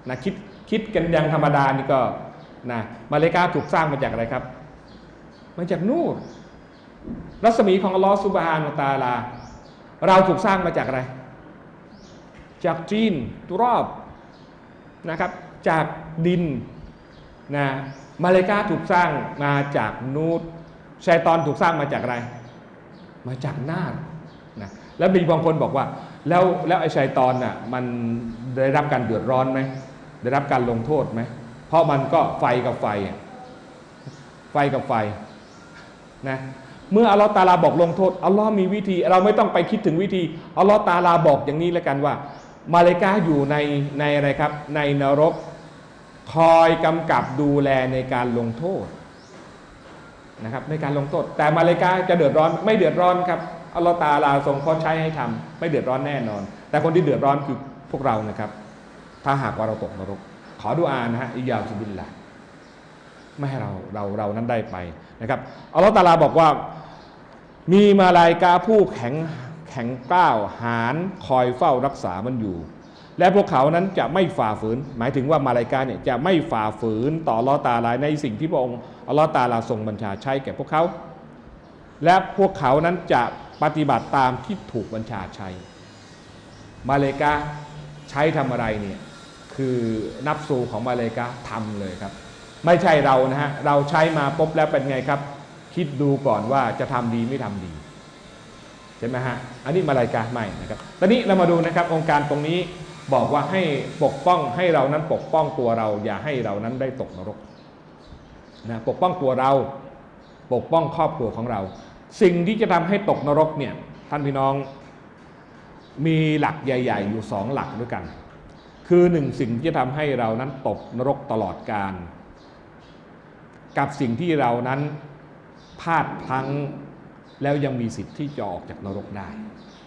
นะคิดคิดกันอย่างธรรมดานี่ก็นะมาเลกาถูกสร้างมาจากอะไรครับมาจากนูรรัศมีของอัลลอฮฺซุบฮานะฮูวะตะอาลาเราถูกสร้างมาจากอะไรจากจีนตุรอบนะครับจากดินนะมาเลกาถูกสร้างมาจากนูรชัยฏอนถูกสร้างมาจากอะไรมาจากนาฏนะแล้วมีบางคนบอกว่าแล้วแล้วไอ้ชัยฏอนน่ะมันได้รับการเดือดร้อนไหมได้รับการลงโทษไหมเพราะมันก็ไฟกับไฟไฟกับไฟนะเมื่ออัลลอฮฺตะอาลาบอกลงโทษอัลลอฮ์มีวิธีเราไม่ต้องไปคิดถึงวิธีอัลลอฮฺตะอาลาบอกอย่างนี้แล้วกันว่ามาเลกาอยู่ในในอะไรครับในนรกคอยกำกับดูแลในการลงโทษนะครับในการลงโทษแต่มาเลกาจะเดือดร้อนไม่เดือดร้อนครับอัลลอฮฺตะอาลาทรงพอใช้ให้ทำไม่เดือดร้อนแน่นอนแต่คนที่เดือดร้อนคือพวกเรานะครับถ้าหากว่าเราตกนรกขอดุอานะฮะอิยาซุบิลละไม่ให้เราเราเรานั้นได้ไปนะครับอัลลอฮฺตะอาลาบอกว่ามีมาลาอิกะฮ์ผู้แข็งแข็งกล้าวหาญคอยเฝ้ารักษามันอยู่และพวกเขานั้นจะไม่ฝ่าฝืนหมายถึงว่ามาลาอิกะฮ์เนี่ยจะไม่ฝ่าฝืนต่ออัลลอฮฺตะอาลาในสิ่งที่พระองค์อัลลอฮฺตะอาลาทรงบัญชาใช้แก่พวกเขาและพวกเขานั้นจะปฏิบัติตามที่ถูกบัญชาใช้มาลาอิกะฮ์ใช้ทำอะไรเนี่ยคือนับสูของมาลาอิกะฮ์ทำเลยครับไม่ใช่เรานะฮะเราใช้มาปุ๊บแล้วเป็นไงครับคิดดูก่อนว่าจะทำดีไม่ทำดีใช่ไหมฮะอันนี้มาลาอิกะฮ์ไม่นะครับตอนนี้เรามาดูนะครับองค์การตรงนี้บอกว่าให้ปกป้องให้เรานั้นปกป้องตัวเราอย่าให้เรานั้นได้ตกนรกนะปกป้องตัวเราปกป้องครอบครัวของเราสิ่งที่จะทำให้ตกนรกเนี่ยท่านพี่น้องมีหลักใหญ่ๆอยู่สองหลักด้วยกันคือหนึ่งสิ่งที่จะทำให้เรานั้นตกนรกตลอดกาลกับสิ่งที่เรานั้นพลาดพลั้งแล้วยังมีสิทธิ์ที่จะออกจากนรกได้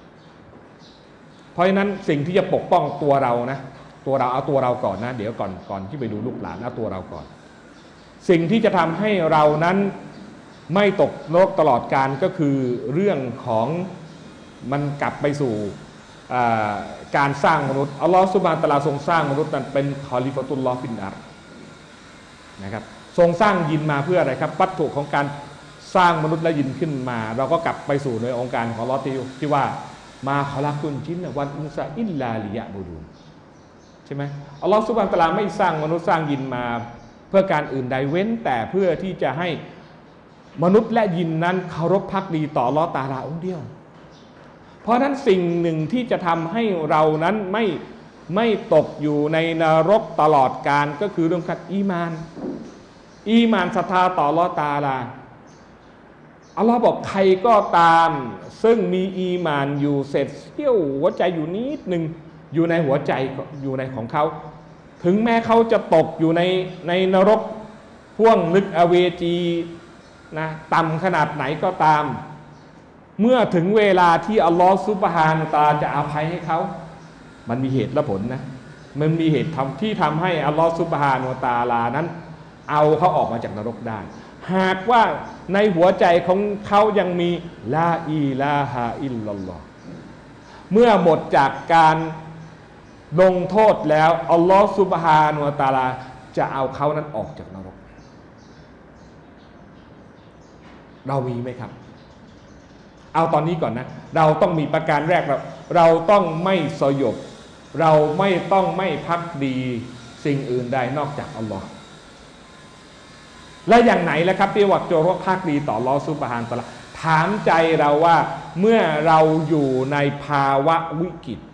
เพราะฉะนั้นสิ่งที่จะปกป้องตัวเรานะตัวเราเอาตัวเราก่อนนะเดี๋ยวก่อนก่อนที่ไปดูลูกหลานเอาตัวเราก่อนสิ่งที่จะทำให้เรานั้นไม่ตกนรกตลอดกาลก็คือเรื่องของมันกลับไปสู่การสร้างมนุษย์อัลลอฮฺซุบฮานะฮูวะตะอาลาทรงสร้างมนุษย์นั้นเป็นคอลิฟะตุลลอฮ์ฟินอัรฎ์นะครับทรงสร้างยินมาเพื่ออะไรครับวัตถุของการสร้างมนุษย์และยินขึ้นมาเราก็กลับไปสู่ในองค์การของอัลลอฮ์ที่ที่ว่ามาขอลักตุนจินวันอินซาอิลลาลิยะบูดูใช่ไหมอัลลอฮฺซุบฮานะฮูวะตะอาลาไม่สร้างมนุษย์สร้างยินมาเพื่อการอื่นใดเว้นแต่เพื่อที่จะให้มนุษย์และยินนั้นเคารพภักดีต่ออัลลอฮฺตะอาลาองค์เดียวเพราะนั้นสิ่งหนึ่งที่จะทำให้เรานั้นไม่ไม่ตกอยู่ในนรกตลอดกาลก็คือเรื่องการอีมานอีมานศรัทธาต่ออัลลอฮฺตะอาลาอัลลอฮ์บอกใครก็ตามซึ่งมีอีมานอยู่เศษเสี้ยวหัวใจอยู่นิดหนึ่งอยู่ในหัวใจอยู่ในของเขาถึงแม้เขาจะตกอยู่ในในนรกพ่วงลึกอเวจีนะต่ำขนาดไหนก็ตามเมื่อถึงเวลาที่อัลลอฮฺซุบฮานะฮูวะตะอาลาจะอภัยให้เขามันมีเหตุและผลนะมันมีเหตุทำที่ทำให้อัลลอฮฺซุบฮานะฮูวะตะอาลานั้นเอาเขาออกมาจากนรกได้หากว่าในหัวใจของเขายังมีลาอิลาฮะอิลลัลลอฮ์เมื่อหมดจากการลงโทษแล้วอัลลอฮฺซุบฮานะฮูวะตะอาลาจะเอาเขานั้นออกจากนรกเรามีไหมครับเอาตอนนี้ก่อนนะเราต้องมีประการแรกเราเราต้องไม่สยบเราไม่ต้องไม่พักดีสิ่งอื่นใดนอกจากอัลลอฮ์และอย่างไหนล่ะครับที่ว่าจะรักภักดีต่ออัลลอฮ์ซุบฮานะฮูวะตะอาลาถามใจเราว่าเมื่อเราอยู่ในภาวะวิกฤต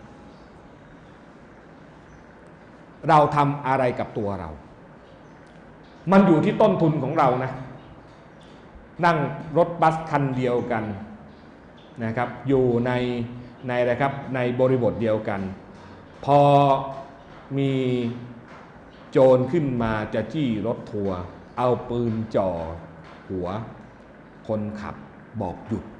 เราทำอะไรกับตัวเรามันอยู่ที่ต้นทุนของเรานะนั่งรถบัสคันเดียวกันนะครับอยู่ในในอะไรครับในบริบทเดียวกันพอมีโจรขึ้นมาจะจี้รถทัวร์เอาปืนจ่อหัวคนขับบอกหยุด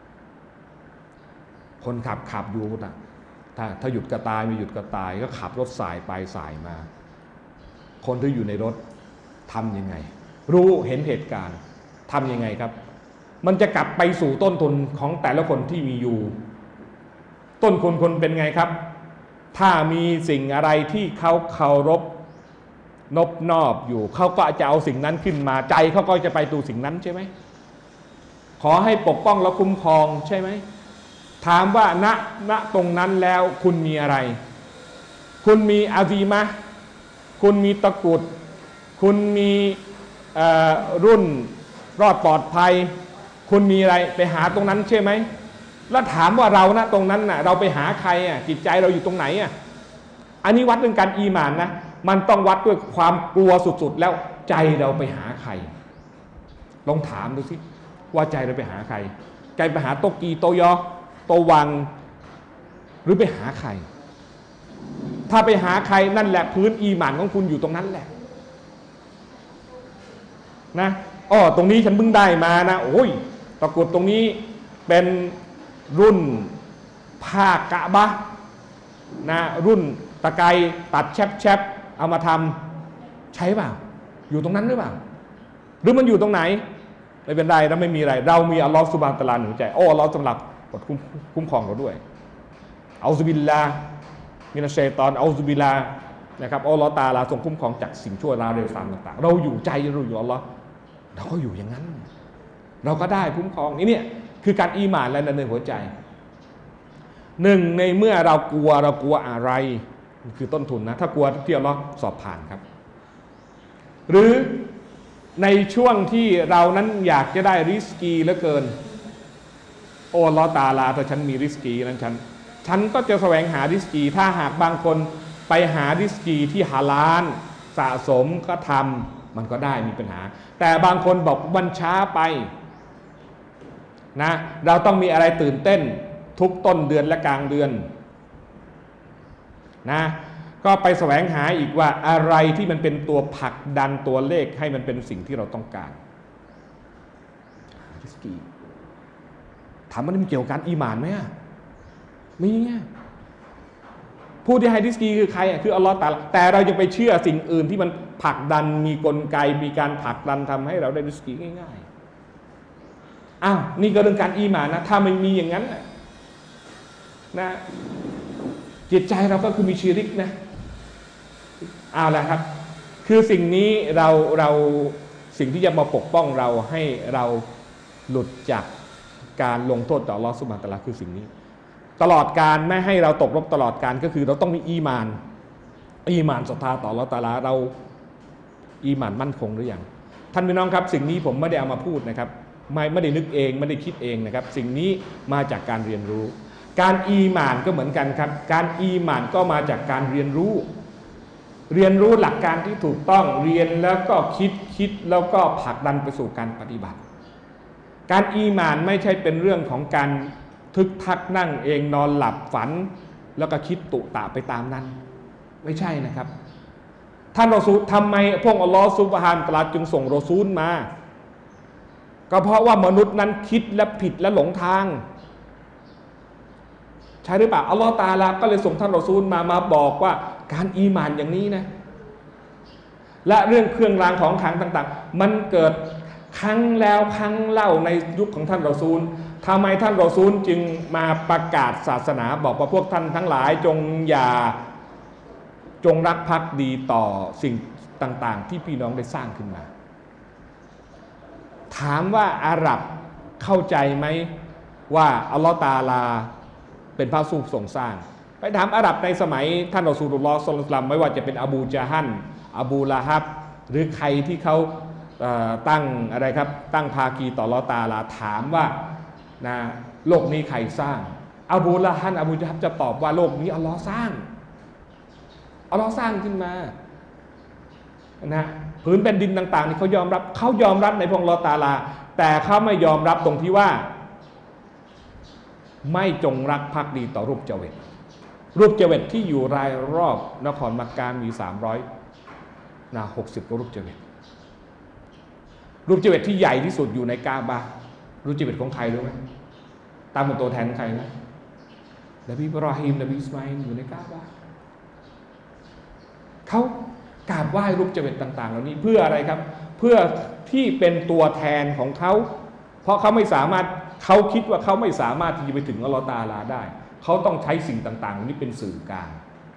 คนขับขับอยู่นะถ้าถ้าหยุดก็ตายไม่หยุดก็ตายก็ขับรถสายไปสายมาคนที่อยู่ในรถทำยังไงรู้เห็นเหตุการณ์ทำยังไงครับมันจะกลับไปสู่ต้นทุนของแต่ละคนที่มีอยู่ต้นทุนคนเป็นไงครับถ้ามีสิ่งอะไรที่เขาเคารพนบนอบอยู่เขาก็จะเอาสิ่งนั้นขึ้นมาใจเขาก็จะไปดูสิ่งนั้นใช่ไหมขอให้ปกป้องและคุ้มครองใช่ไหมถามว่าณณตรงนั้นแล้วคุณมีอะไรคุณมีอาซีมะคุณมีตะกุดคุณมีรุ่นรอดปลอดภัยคุณมีอะไรไปหาตรงนั้นใช่ไหมแล้วถามว่าเราณตรงนั้นน่ะเราไปหาใครอ่ะจิตใจเราอยู่ตรงไหนอ่ะอันนี้วัดเรื่องการอีหม่านนะมันต้องวัดด้วยความกลัวสุดๆแล้วใจเราไปหาใครลองถามดูสิว่าใจเราไปหาใครใจไปหาโตกีโตยอโตวังหรือไปหาใครถ้าไปหาใครนั่นแหละพื้นอีหม่านของคุณอยู่ตรงนั้นแหละนะอ้อตรงนี้ฉันเพิ่งได้มานะโอ้ยตะกรุดตรงนี้เป็นรุ่นผ้ากะบะนะรุ่นตะไคร้ตัดแชบๆเอามาทำใช้เปล่าอยู่ตรงนั้นหรือเปล่าหรือมันอยู่ตรงไหนไม่เป็นไรเราไม่มีอะไรเรามีอัลลอฮฺซุบฮานะฮูวะตะอาลาหนุนใจโอ้อัลลอฮฺสำหรับกดคุ้มครองเราด้วยเอาซุบิลลามินัชชัยฏอนเอาซุบิลลานะครับอัลลอฮฺตะอาลาทรงคุ้มครองจากสิ่งชั่วร้ายเร็วซามต่างๆเราอยู่ใจเราอยู่อัลลอฮฺเราก็อยู่อย่างนั้นเราก็ได้คุ้มครองนี่เนี่ยคือการอีหม่านและในหัวใจหนึ่งในเมื่อเรากลัวเรากลัวอะไรคือต้นทุนนะถ้ากลัวที่อัลลอฮฺสอบผ่านครับหรือในช่วงที่เรานั้นอยากจะได้ริสกีเหลือเกินโอ้อัลลอฮฺตะอาลาถ้าฉันมีริสกีนั้นฉันฉันก็จะแสวงหาริสกีถ้าหากบางคนไปหาริสกีที่ฮาลาลสะสมก็ทำมันก็ได้มีปัญหาแต่บางคนบอกมันช้าไปนะเราต้องมีอะไรตื่นเต้นทุกต้นเดือนและกลางเดือนนะก็ไปแสวงหาอีกว่าอะไรที่มันเป็นตัวผลักดันตัวเลขให้มันเป็นสิ่งที่เราต้องการริสกีถามว่ามันเกี่ยวกับการอีหม่านไหมอ่ะมีไงผู้ที่ให้ริสกีคือใครอ่ะคืออัลลอฮฺตะอาลาแต่เราจะไปเชื่อสิ่งอื่นที่มันผลักดันมีกลไกมีการผลักดันทำให้เราได้ริสกีง่ายๆอ้าวนี่ก็เรื่องการอีหม่านนะถ้าไม่มีอย่างนั้นนะจิตใจเราก็คือมีชิริกนะเอาละครับคือสิ่งนี้เราเราสิ่งที่จะมาปกป้องเราให้เราหลุดจากการลงโทษต่ออัลเลาะห์ซุบฮานะฮูวะตะอาลาคือสิ่งนี้ตลอดการไม่ให้เราตกลบตลอดการก็คือเราต้องมีอีหม่านอีหม่านศรัทธาต่ออัลเลาะห์ตะอาลาเราอีหม่านมั่นคงหรือยังท่านพี่น้องครับสิ่งนี้ผมไม่ได้เอามาพูดนะครับไม่ไม่ได้นึกเองไม่ได้คิดเองนะครับสิ่งนี้มาจากการเรียนรู้การอีหม่านก็เหมือนกันครับการอีหม่านก็มาจากการเรียนรู้เรียนรู้หลักการที่ถูกต้องเรียนแล้วก็คิดคิดแล้วก็ผลักดันไปสู่การปฏิบัติการอีหม่านไม่ใช่เป็นเรื่องของการทึกทักนั่งเองนอนหลับฝันแล้วก็คิดตุตะไปตามนั้นไม่ใช่นะครับท่านรอซูลทำไมพวกอัลลอฮฺซุบฮานะฮูวะตะอาลาจึงส่งรอซูลมาก็เพราะว่ามนุษย์นั้นคิดและผิดและหลงทางใช่หรือเปล่าอัลลอฮฺตะอาลาก็เลยส่งท่านรอซูลมามาบอกว่าการอีหม่านอย่างนี้นะและเรื่องเครื่องรางของขลังต่างๆมันเกิดครั้งแล้วครั้งเล่าในยุคของท่านรอซูลทำไมท่านรอซูลจึงมาประกาศศาสนาบอกว่าพวกท่านทั้งหลายจงอย่าจงรักภักดีต่อสิ่งต่างๆที่พี่น้องได้สร้างขึ้นมาถามว่าอาหรับเข้าใจไหมว่าอัลลอฮฺตะอาลาเป็นพระผู้ทรงสร้างไปถามอาหรับในสมัยท่านรอซูลุลลอฮ์ศ็อลลัลลอฮุอะลัยฮิวะซัลลัมไม่ว่าจะเป็นอบูญะฮัลอบูละฮับหรือใครที่เขาตั้งอะไรครับตั้งภาคีต่ออัลเลาะห์ตะอาลาถามว่านะโลกนี้ใครสร้างอบูละฮับอบูญะฮับจะตอบว่าโลกนี้อัลเลาะห์สร้างอัลเลาะห์สร้างขึ้นมานะพื้นแผ่นดินต่างๆนี่เขายอมรับเขายอมรับในพระองค์อัลเลาะห์ตะอาลาแต่เขาไม่ยอมรับตรงที่ว่าไม่จงรักภักดีต่อรูปเจเวตรูปเจเวตที่อยู่รายรอบนครมักกะมีสามร้อยนะหกสิบกว่ารูปเจเวตรูปเจเวตที่ใหญ่ที่สุดอยู่ในกาบะห์รูปเจเวตของใครรู้ไหมตามเป็นตัวแทนใครนะนบีอิบรอฮีมนบีอิสมาอิลอยู่ในกาบะห์เขากราบไหว้รูปเจเวตต่างๆเหล่านี้เพื่ออะไรครับเพื่อที่เป็นตัวแทนของเขาเพราะเขาไม่สามารถเขาคิดว่าเขาไม่สามารถที่จะไปถึงอัลเลาะห์ตะอาลาได้เขาต้องใช้สิ่งต่างๆนี้เป็นสื่อกลาง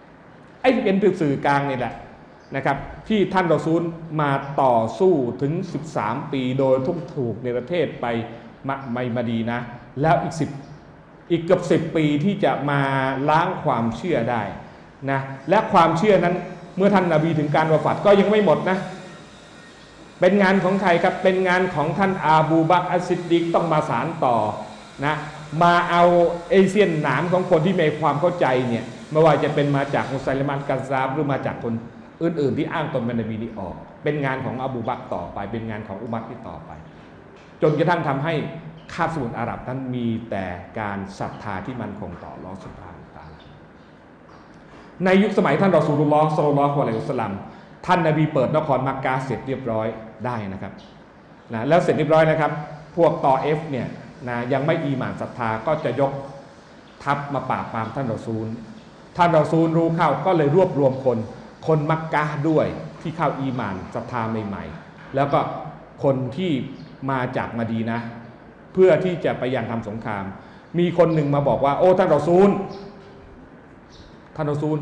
ไอ้เป็นสื่อกลางนี่แหละนะครับที่ท่านรอซูลมาต่อสู้ถึงสิบสามปีโดยทุกถูกในประเทศไปมาไม่มาดีนะแล้วอีกสิบอีกเกือบสิบปีที่จะมาล้างความเชื่อได้นะและความเชื่อนั้นเมื่อท่านนบีถึงการวะฟาตก็ยังไม่หมดนะเป็นงานของใครครับเป็นงานของท่านอาบูบักร อัสซิดดีกต้องมาสานต่อนะมาเอาเอเชียนหนามของคนที่มีความเข้าใจเนี่ยไม่ว่าจะเป็นมาจากมุสลิมกัซซาบหรือมาจากคนอื่นๆที่อ้างตนเป็นนบีนี้ออกเป็นงานของอบูบักรต่อไปเป็นงานของอุมัรที่ต่อไปจนกระทั่งทำให้คาบสมุทรอาหรับนั้นมีแต่การศรัทธาที่มั่นคงต่ออัลเลาะห์ซุบฮานะฮูวะตะอาลาในยุคสมัยท่านรอซูลุลลอฮ์ ศ็อลลัลลอฮุอะลัยฮิวะซัลลัมท่านนบีเปิดนครมักกะห์เสร็จเรียบร้อยได้นะครับนะแล้วเสร็จเรียบร้อยนะครับพวกตอเอฟเนี่ยนะยังไม่อีหม่านศรัทธาก็จะยกทัพมาปราบปรามท่านรอซูลท่านรอซูลรู้เข้าก็เลยรวบรวมคนคนมักกะห์ด้วยที่เข้าอีหม่านศรัทธาใหม่ๆแล้วก็คนที่มาจากมะดีนะห์เพื่อที่จะไปยังทำสงครามมีคนหนึ่งมาบอกว่าโอ้ท่านรอซูลท่านรอซูล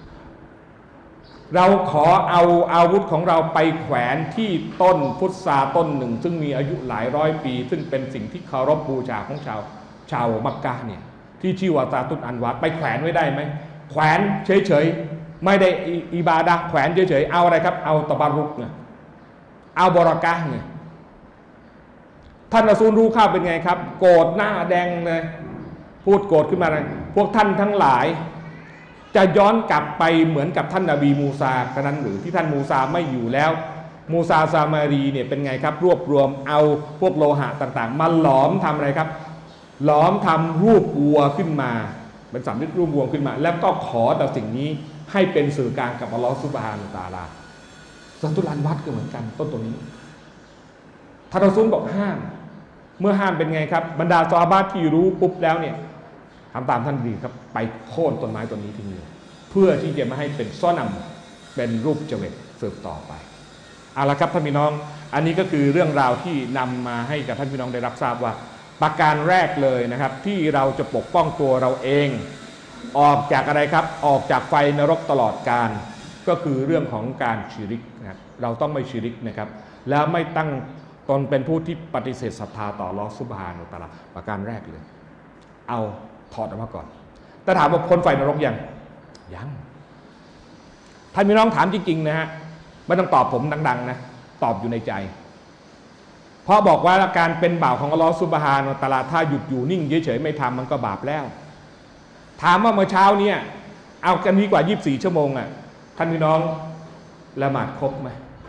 เราขอเอาอาวุธของเราไปแขวนที่ต้นพุทราต้นหนึ่งซึ่งมีอายุหลายร้อยปีซึ่งเป็นสิ่งที่เคารพบูชาของชาวชาวมักกะห์เนี่ยที่ชื่อว่าซาตุนอันวาดไปแขวนไว้ได้ไหมแขวนเฉยๆไม่ได้อิบาดะห์แขวนเฉยๆเอาอะไรครับเอาตะบารุกเนี่ยเอาบารอกะห์เนี่ยท่านรอซูลรู้ข้าวเป็นไงครับโกรธหน้าแดงเลยพูดโกรธขึ้นมาเลยพวกท่านทั้งหลายจะย้อนกลับไปเหมือนกับท่านนบีมูซาขนั้นหรือที่ท่านมูซาไม่อยู่แล้วมูซาซามารีเนี่ยเป็นไงครับรวบรวมเอาพวกโลหะต่างๆมาหลอมทำอะไรครับหลอมทำรูปวัวขึ้นมาเป็นสำริดรูปวัวขึ้นมาแล้วก็ขอแต่สิ่งนี้ให้เป็นสื่อกลางกับอัลลอฮฺซุบฮานะฮูวะตะอาลาซาตุลอันวัดก็เหมือนกันต้นตัวนี้ท่านรอซูลบอกห้ามเมื่อห้ามเป็นไงครับบรรดาซอฮาบะห์ที่รู้ปุ๊บแล้วเนี่ยทำตามท่านดีครับไปโค่นต้นไม้ต้นนี้ทิ้งเลยเพื่อที่จะไม่ให้เป็นซ้อนำเป็นรูปเจวิตสืบต่อไปเอาละครับท่านพี่น้องอันนี้ก็คือเรื่องราวที่นำมาให้กับท่านพี่น้องได้รับทราบว่าประการแรกเลยนะครับที่เราจะปกป้องตัวเราเองออกจากอะไรครับออกจากไฟนรกตลอดกาลก็คือเรื่องของการชิริกนะครับเราต้องไม่ชิริกนะครับแล้วไม่ตั้งตนเป็นผู้ที่ปฏิเสธศรัทธาต่ออัลเลาะห์ซุบฮานะฮูวะตะอาลาประการแรกเลยเอาถอดออกมาก่อนแต่ถามว่าพ้นไฟนรกยังยังท่านพี่น้องถามจริงๆนะฮะไม่ต้องตอบผมดังๆนะตอบอยู่ในใจเพราะบอกว่าการเป็นบ่าวของอัลเลาะห์ซุบฮานะฮูวะตะอาลาถ้าหยุดอยู่นิ่งเฉยๆไม่ทำมันก็บาปแล้วถามว่าเมื่อเช้าเนี่ยเอากันดีกว่ายี่สิบสี่ชั่วโมงอ่ะท่านพี่น้องละหมาดครบไหม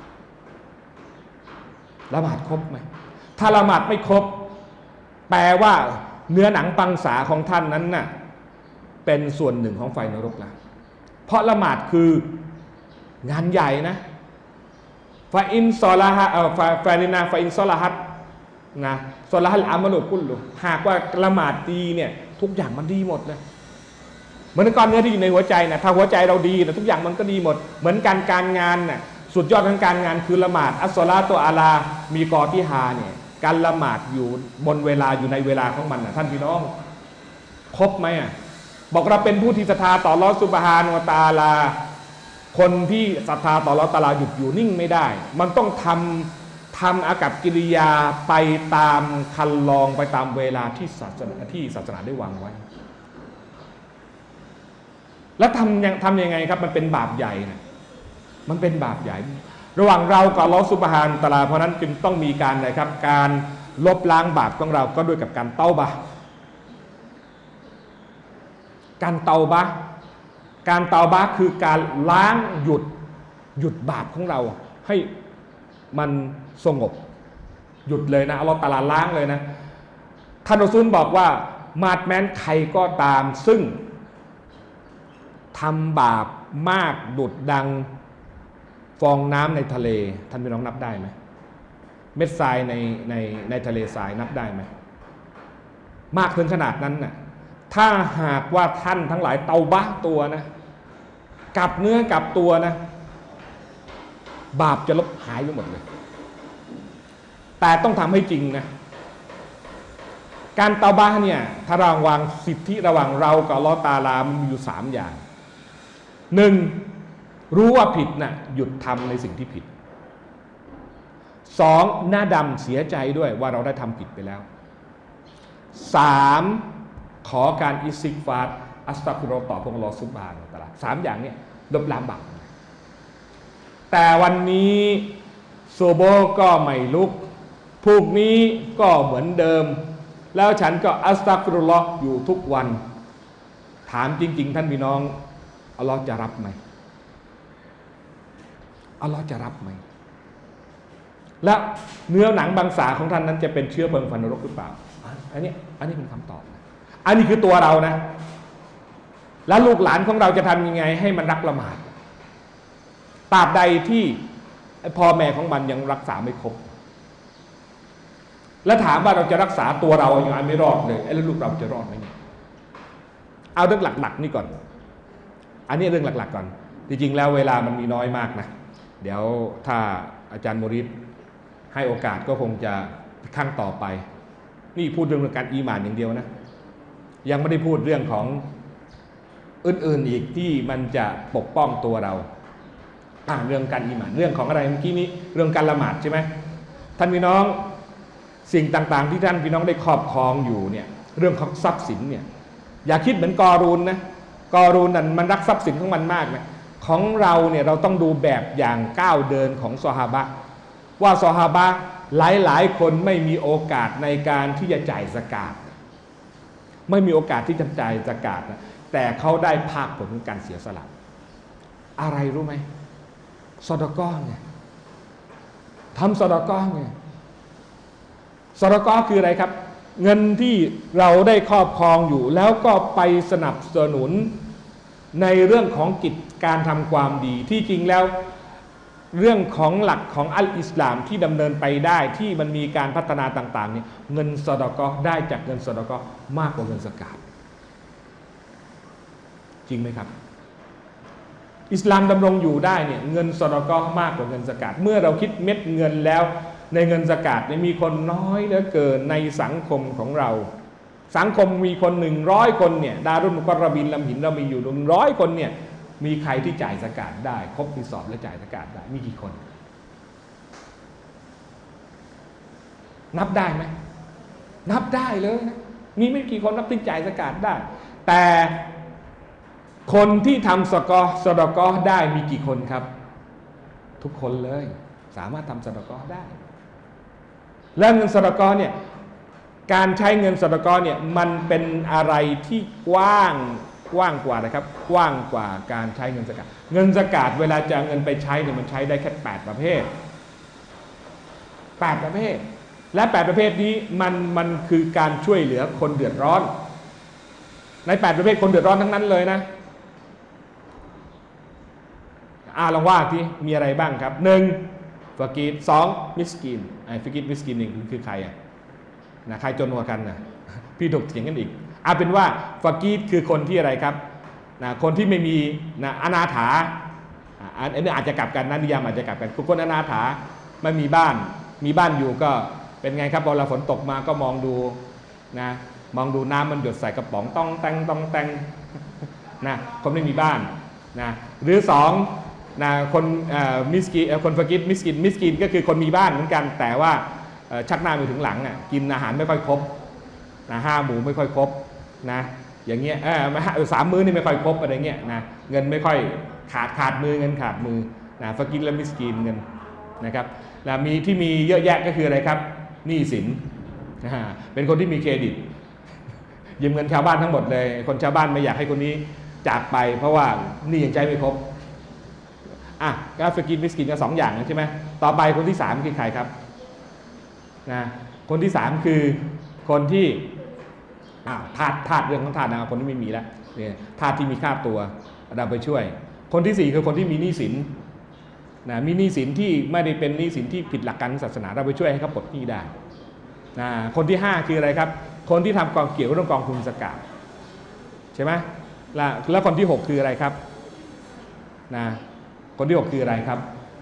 ละหมาดครบไหมถ้าละหมาดไม่ครบแปลว่าเนื้อหนังปังษาของท่านนั้นน่ะเป็นส่วนหนึ่งของไฟนรกละเพราะละหมาดคืองานใหญ่นะฟาอินซอลาฮะเอ่อฟารินาฟาอินซอลาฮัตนะซอลาฮัลอามัลุกุลลุหากว่าละหมาดดีเนี่ยทุกอย่างมันดีหมดเลยเหมือนก้อนเนื้อที่อยู่ในหัวใจนะถ้าหัวใจเราดีนะทุกอย่างมันก็ดีหมดเหมือนการการงานน่ะสุดยอดของการงานคือละหมาดอัสซอลาตุอาลามีกอที่ฮาเนี่ยการละหมาดอยู่บนเวลาอยู่ในเวลาของมันนะท่านพี่น้องครบไหมอ่ะบอกเราเป็นผู้ที่ศรัทธาต่ออัลเลาะห์ซุบฮานะฮูวะตะอาลาคนที่ศรัทธาต่ออัลเลาะห์ตะอาลาหยุดอยู่นิ่งไม่ได้มันต้องทำทำอากัปกิริยาไปตามคันลองไปตามเวลาที่ศาสนาที่ศาสนาได้วางไว้แล้วทำยังทำยังไงครับมันเป็นบาปใหญ่นะมันเป็นบาปใหญ่ระหว่างเรากับอัลเลาะห์ซุบฮานะฮูวะตะอาลาเพราะนั้นจึงต้องมีการอะไรครับการลบล้างบาปของเราก็ด้วยกับการเตาบะห์การเตาบะห์การเตาบะห์คือการล้างหยุดหยุดบาปของเราให้มันสงบหยุดเลยนะอัลเลาะห์ตะอาลาล้างเลยนะท่านรอซูลบอกว่ามาดแม้นใครก็ตามซึ่งทำบาปมากดุดดังฟองน้ำในทะเลท่านพี่น้องนับได้ไหมเม็ดทรายในในในทะเลทรายนับได้ไหมมากถึงขนาดนั้นน่ะถ้าหากว่าท่านทั้งหลายเตาบะห์ตัวนะกลับเนื้อกลับตัวนะบาปจะลบหายไปหมดเลยแต่ต้องทำให้จริงนะการเตาบะห์เนี่ยถ้าเราวางสิทธิระหว่างเรากับอัลเลาะห์ตะอาลามันมีอยู่สามอย่างหนึ่งรู้ว่าผิดนะ่ะหยุดทำในสิ่งที่ผิดสองหน้าดำเสียใจด้วยว่าเราได้ทำผิดไปแล้วสามขอการอิสติฆฟารอัสตัฆฟิรุลลอฮ์ต่อพระองค์อัลเลาะห์ซุบฮานะฮูวะตะอาลาสามอย่างนี้ลบล้างบาปแต่วันนี้โซโบก็ไม่ลุกพรุ่งนี้ก็เหมือนเดิมแล้วฉันก็อัสตัฆฟิรุลลอฮ์อยู่ทุกวันถามจริงๆท่านพี่น้องอัลลอฮ์จะรับไหมอัลลอฮ์จะรับไหมและเนื้อหนังบางสาของท่านนั้นจะเป็นเชื้อเพลิงไฟนรกหรือเปล่าอันนี้อันนี้เป็นคำตอบนะอันนี้คือตัวเรานะแล้วลูกหลานของเราจะทำยังไงให้มันรักละหมาดตราบใดที่พ่อแม่ของมันยังรักษาไม่ครบแล้วถามว่าเราจะรักษาตัวเราอย่างไรไม่รอดเลยแล้วลูกเราจะรอดไหมเนี่ยเอาเรื่องหลักๆนี่ก่อนอันนี้เรื่องหลักๆก่อนจริงๆแล้วเวลามันมีน้อยมากนะเดี๋ยวถ้าอาจารย์มริดให้โอกาสก็คงจะครั้งต่อไปนี่พูดเรื่องการอีหม่านอย่างเดียวนะยังไม่ได้พูดเรื่องของอื่นๆอีกที่มันจะปกป้องตัวเราอ่าเรื่องการอีหม่านเรื่องของอะไรเมื่อกี้นี้เรื่องการละหมาดใช่ไหมท่านพี่น้องสิ่งต่างๆที่ท่านพี่น้องได้ครอบครองอยู่เนี่ยเรื่องของทรัพย์สินเนี่ยอย่าคิดเหมือนกอรูนนะกอรูนนั่นมันรักทรัพย์สินของมันมากนะของเราเนี่ยเราต้องดูแบบอย่างก้าวเดินของซอฮาบะห์ว่าซอฮาบะห์หลายๆคนไม่มีโอกาสในการที่จะจ่ายซะกาตไม่มีโอกาสที่จะจ่ายซะกาตนะแต่เขาได้ภาคผลของการเสียสละอะไรรู้ไหมซอดาก้อไงทำซอดาก้อไงซอดาก้อคืออะไรครับเงินที่เราได้ครอบครองอยู่แล้วก็ไปสนับสนุนในเรื่องของกิจการทำความดีที่จริงแล้วเรื่องของหลักของอัลอิสลามที่ดำเนินไปได้ที่มันมีการพัฒนาต่างๆเนี่ยเงินซอดาก้อได้จากเงินซอดาก้อมากกว่าเงินซะกาตจริงไหมครับอิสลามดำรงอยู่ได้เนี่ยเงินซอดาก้อมากกว่าเงินซะกาตเมื่อเราคิดเม็ดเงินแล้วในเงินซะกาตเนี่ยมีคนน้อยเหลือเกินในสังคมของเราสังคมมีคนหนึ่งร้อยคนเนี่ยดารุลมุกรรบินลำหินเรามีอยู่หนึ่งร้อยคนเนี่ยมีใครที่จ่ายซะกาตได้ครบนิสอบและจ่ายซะกาตได้มีกี่คนนับได้ไหมนับได้เลยนะมีไม่กี่คนนับที่จ่ายซะกาตได้แต่คนที่ทำสกอสดกอได้มีกี่คนครับทุกคนเลยสามารถทำสดกอได้แล้วเงินสดกอเนี่ยการใช้เงินสดกอเนี่ยมันเป็นอะไรที่กว้างกว้างกว่านะครับกว้างกว่าการใช้เงินสกาตเงินสกาตเวลาจะเงินไปใช้เนี่ยมันใช้ได้แค่แปดประเภทแปดประเภทและแปดประเภทนี้มันมันคือการช่วยเหลือคนเดือดร้อนในแปดประเภทคนเดือดร้อนทั้งนั้นเลยนะอ่าลองว่าที่มีอะไรบ้างครับหนึ่งฟากีรสองมิสกินไอ้ฟากีรมิสกินนี่คือใครอ่ะนะใครจนกว่ากันนะพี่ถกเถียงกันอีกเอาเป็นว่าฟากีรคือคนที่อะไรครับนะคนที่ไม่มีนะอนาถาอันนี้อาจจะกลับกันนะนิยามอาจจะกลับกันคนอนาถาไม่มีบ้านมีบ้านอยู่ก็เป็นไงครับพอเราฝนตกมาก็มองดูนะมองดูน้ำมันหยดใส่กระป๋องต้องแตงต้องแตงนะคนไม่มีบ้านนะหรือสองนะคนมิสกีคนฟากีรมิสกินมิสกินก็คือคนมีบ้านเหมือนกันแต่ว่าชักหน้าไปถึงหลังอ่ะกินอาหารไม่ค่อยครบนะห้าหมูไม่ค่อยครบนะอย่างเงี้ยเออสามมื้อนี่ไม่ค่อยครบอะไรเงี้ยนะเงินไม่ค่อยขาดขาดมือเงินขาดมือนะฟากีรและมิสกินเงินนะครับแล้วมีที่มีเยอะแยะก็คืออะไรครับหนี้สินนะเป็นคนที่มีเครดิตยืมเงินชาวบ้านทั้งหมดเลยคนชาวบ้านไม่อยากให้คนนี้จากไปเพราะว่านี่ยังใช้ไม่ครบอ่ะก็ฟากีรมิสกินก็สองอย่างใช่ไหมต่อไปคนที่สามคือใครครับนะคนที่สามคือคนที่อ้าวทาสทาสเรื่องของทาสนะคนที่ไม่มีแล้วเนี่ยทาสที่มีค่าตัวเราไปช่วยคนที่สี่คือคนที่มีหนี้สินนะมีหนี้สินที่ไม่ได้เป็นหนี้สินที่ผิดหลักการศาสนาเราไปช่วยให้เขาปลดหนี้ได้นะคนที่ห้าคืออะไรครับคนที่ทำกองเกี่ยวกับเรื่องกองทุนสกาดใช่ไหมแล้วแล้วคนที่หกคืออะไรครับนะคนที่หกคืออะไรครับ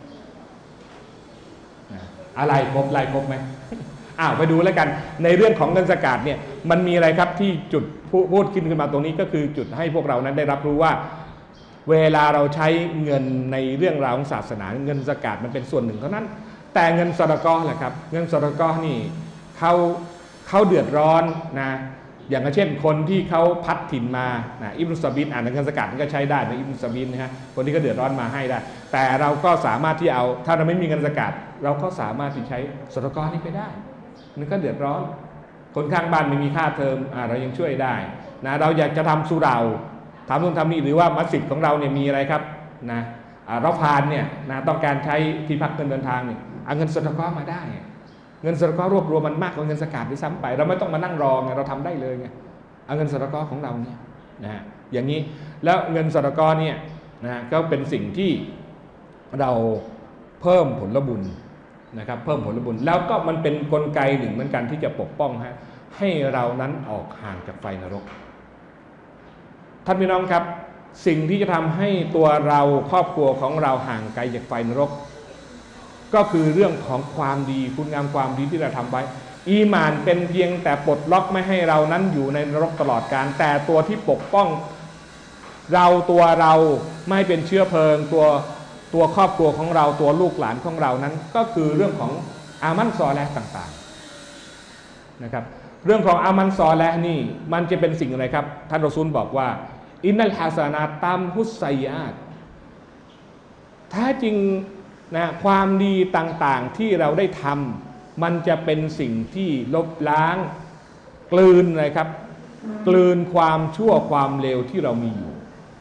อะไรครบไล่ครบไหมอ้าวไปดูแล้วกันในเรื่องของเงินสกาดเนี่ยมันมีอะไรครับที่จุดพูดขึ้นขึ้นมาตรงนี้ก็คือจุดให้พวกเรานั้นได้รับรู้ว่าเวลาเราใช้เงินในเรื่องราวของศาสนาเงินซะกาตมันเป็นส่วนหนึ่งเท่านั้นแต่เงินซอดาเกาะห์แหละครับเงินซอดาเกาะห์นี่เขาเขาเดือดร้อนนะอย่างเช่นคนที่เขาพัดถิ่นมานะอิบนุสบินอ่านเงินซะกาตมันก็ใช้ได้นะอิบนุสบินนะฮะคนที่เขาเดือดร้อนมาให้ได้แต่เราก็สามารถที่เอาถ้าเราไม่มีเงินซะกาตเราก็สามารถที่ใช้ซอดาเกาะห์นี้ไปได้มันก็เดือดร้อนคนข้างบ้านไม่มีค่าเทอมอ่าเรายังช่วยได้นะเราอยากจะทำสุเหร่าทำนู่นทำนี่หรือว่ามัสยิดของเราเนี่ยมีอะไรครับนะเราพานเนี่ยนะต้องการใช้ที่พักเดินทางเนี่ยเอาเงินซอดาเกาะห์มาได้เงินซอดาเกาะห์รวบรวมมันมากกว่าเงินซะกาตด้วยซ้ำไปเราไม่ต้องมานั่งรอไงเราทำได้เลยไงเอาเงินซอดาเกาะห์ของเราเนี่ยนะฮะอย่างนี้แล้วเงินซอดาเกาะห์เนี่ยนะก็เป็นสิ่งที่เราเพิ่มผลบุญนะครับเพิ่มผลบุญแล้วก็มันเป็นกลไกหนึ่งเหมือนกันที่จะปกป้องฮะให้เรานั้นออกห่างจากไฟนรกท่านพี่น้องครับสิ่งที่จะทำให้ตัวเราครอบครัวของเราห่างไกลจากไฟนรกก็คือเรื่องของความดีคุณงามความดีที่เราทำไว้อีหม่านเป็นเพียงแต่ปลดล็อกไม่ให้เรานั้นอยู่ในนรกตลอดกาลแต่ตัวที่ปกป้องเราตัวเราไม่เป็นเชื้อเพลิงตัวตัวครอบครัวของเราตัวลูกหลานของเรานั้นก็คือเรื่องของอามันซอเลห์ต่างๆนะครับเรื่องของอามันซอเลห์นี่มันจะเป็นสิ่งอะไรครับท่านรอซูลบอกว่าอินนัลฮาซานาตัมฮุสไซยาตแท้จริงนะความดีต่างๆที่เราได้ทำมันจะเป็นสิ่งที่ลบล้างกลืนเลยครับกลืนความชั่วความเลวที่เรามีอยู่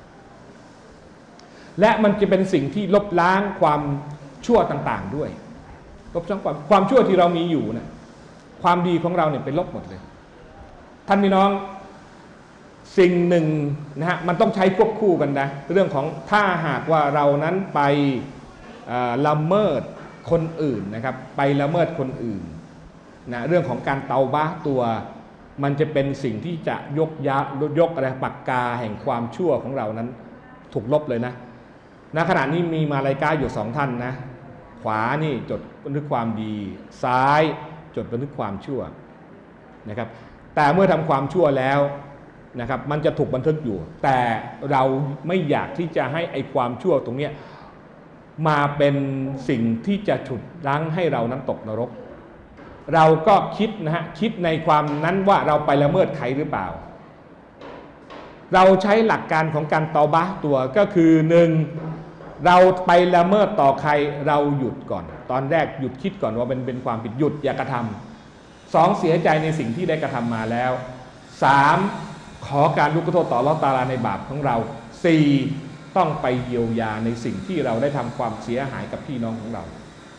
และมันจะเป็นสิ่งที่ลบล้างความชั่วต่างๆด้วยลบล้างความความชั่วที่เรามีอยู่นะความดีของเราเนี่ยเป็นลบหมดเลยท่านพี่น้องสิ่งหนึ่งนะฮะมันต้องใช้ควบคู่กันนะเรื่องของถ้าหากว่าเรานั้นไปละเมิดคนอื่นนะครับไปละเมิดคนอื่นนะเรื่องของการเตาบ้าตัวมันจะเป็นสิ่งที่จะยกยะยกอะไรปากกาแห่งความชั่วของเรานั้นถูกลบเลยนะณขณะนี้มีมาลาอิกะฮ์อยู่สองท่านนะขวานี่จดบันทึกความดีซ้ายจดบันทึกความชั่วนะครับแต่เมื่อทำความชั่วแล้วนะครับมันจะถูกบันทึกอยู่แต่เราไม่อยากที่จะให้ไอความชั่วตรงนี้มาเป็นสิ่งที่จะฉุดรั้งให้เรานั้นตกนรกเราก็คิดนะฮะคิดในความนั้นว่าเราไปละเมิดใครหรือเปล่าเราใช้หลักการของการเตาบะห์ตัวก็คือหนึ่งเราไปละเมิดต่อใครเราหยุดก่อนตอนแรกหยุดคิดก่อนว่าเป็นเป็นความผิดหยุดอย่ากระทำสองเสียใจในสิ่งที่ได้กระทำมาแล้วสามขอการลุกโทษต่ออัลเลาะห์ตะอาลาในบาปของเราสี่ต้องไปเยียวยาในสิ่งที่เราได้ทำความเสียหายกับพี่น้องของเรา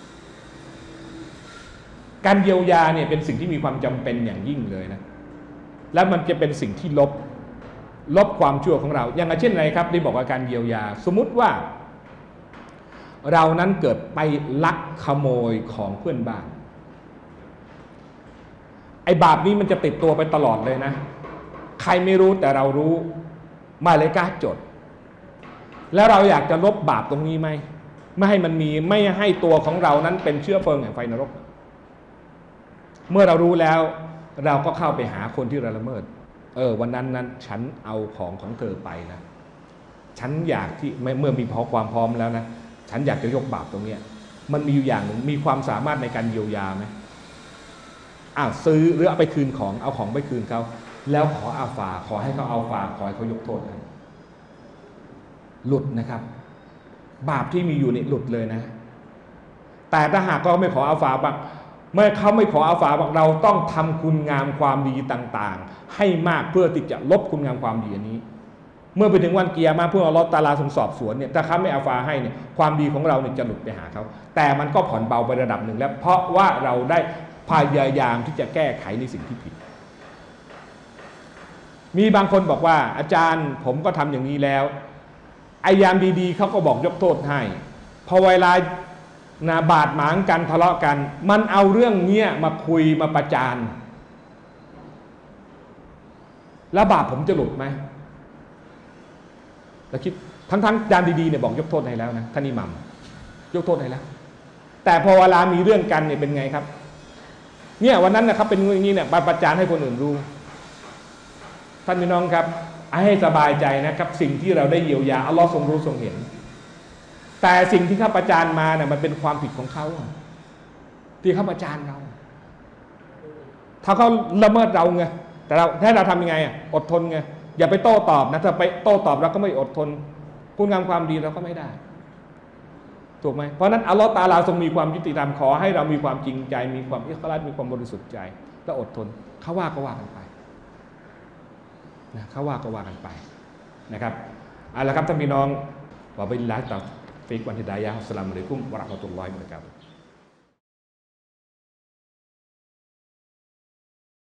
การเยียวยาเนี่ยเป็นสิ่งที่มีความจำเป็นอย่างยิ่งเลยนะแล้วมันจะเป็นสิ่งที่ลบลบความชั่วของเราอย่างเช่นไรครับที่บอกว่าการเยียวยาสมมุติว่าเรานั้นเกิดไปลักขโมยของเพื่อนบ้านไอ้บาปนี้มันจะติดตัวไปตลอดเลยนะใครไม่รู้แต่เรารู้มาเลกาจดแล้วเราอยากจะลบบาปตรงนี้ไหมไม่ให้มันมีไม่ให้ตัวของเรานั้นเป็นเชื้อเพลิงแห่งไฟนรกเมื่อเรารู้แล้วเราก็เข้าไปหาคนที่เราละเมิดเออวันนั้นนั้นฉันเอาของของเธอไปนะฉันอยากที่เมื่อมีพอความพร้อมแล้วนะฉันอยากจะยกบาปตรงนี้มันมีอยู่อย่างหนึ่งมีความสามารถในการเยียวยาไหมอ้าวซื้อหรือเอาไปคืนของเอาของไปคืนเขาแล้วขออาฟาขอให้เขาเอาฟาขอให้เขายกโทษให้หลุดนะครับบาปที่มีอยู่นี่หลุดเลยนะแต่ถ้าหากเขาไม่ขออาฟาบ้างเมื่อเขาไม่ขออาฟาบ้างเราต้องทำคุณงามความดีต่างๆให้มากเพื่อที่จะลบคุณงามความดีอันนี้เมื่อไปถึงวันเกียร์มาเพื่ออัลเลาะห์ตะอาลาทรงสอบสวนเนี่ยถ้าเขาไม่อาฟาให้เนี่ยความดีของเราเนี่ยจะหลุดไปหาเขาแต่มันก็ผ่อนเบาไประดับหนึ่งแล้วเพราะว่าเราได้พยายามที่จะแก้ไขในสิ่งที่ผิดมีบางคนบอกว่าอาจารย์ผมก็ทำอย่างนี้แล้วไอยามดีๆเขาก็บอกยกโทษให้พอเวลานาบาดหมางกันทะเลาะกันมันเอาเรื่องเนี้ยมาคุยมาประจานแล้วบาปผมจะหลุดไหมแล้วคิดทั้งๆยามดีๆเนี่ยบอกยกโทษให้แล้วนะท่านอิหมัมยกโทษให้แล้วแต่พอเวลามีเรื่องกันเนี่ยเป็นไงครับเนี่ยวันนั้นนะครับเป็นอย่างนี้เนี่ยประจานให้คนอื่นรู้ท่านพี่น้องครับให้สบายใจนะครับสิ่งที่เราได้เยียวยาอัลลอฮ์ทรงรู้ทรงเห็นแต่สิ่งที่เขาประจานมาเนี่ยมันเป็นความผิดของเขาที่เขาประจานเราถ้าเขาละเมิดเราไงแต่เราให้เราทำยังไงอ่ะอดทนไงอย่าไปโต้ตอบนะถ้าไปโต้ตอบเราก็ไม่อดทนคุณงามความดีเราก็ไม่ได้ถูกไหมเพราะนั้นอัลลอฮฺตะอาลาทรงมีความยุติธรรมขอให้เรามีความจริงใจมีความอิคลาสมีความบริสุทธิ์ใจและอดทนเขาว่าก็ว่ากันไปนะเขาว่าก็ว่ากันไปนะครับเอาละครับท่านพี่น้องวะบิลลาฮิตตอฟิกวันฮิดายะฮ์อัสสลามุอะลัยกุมวะเราะห์มะตุลลอฮิวะบะเราะกาตุฮ์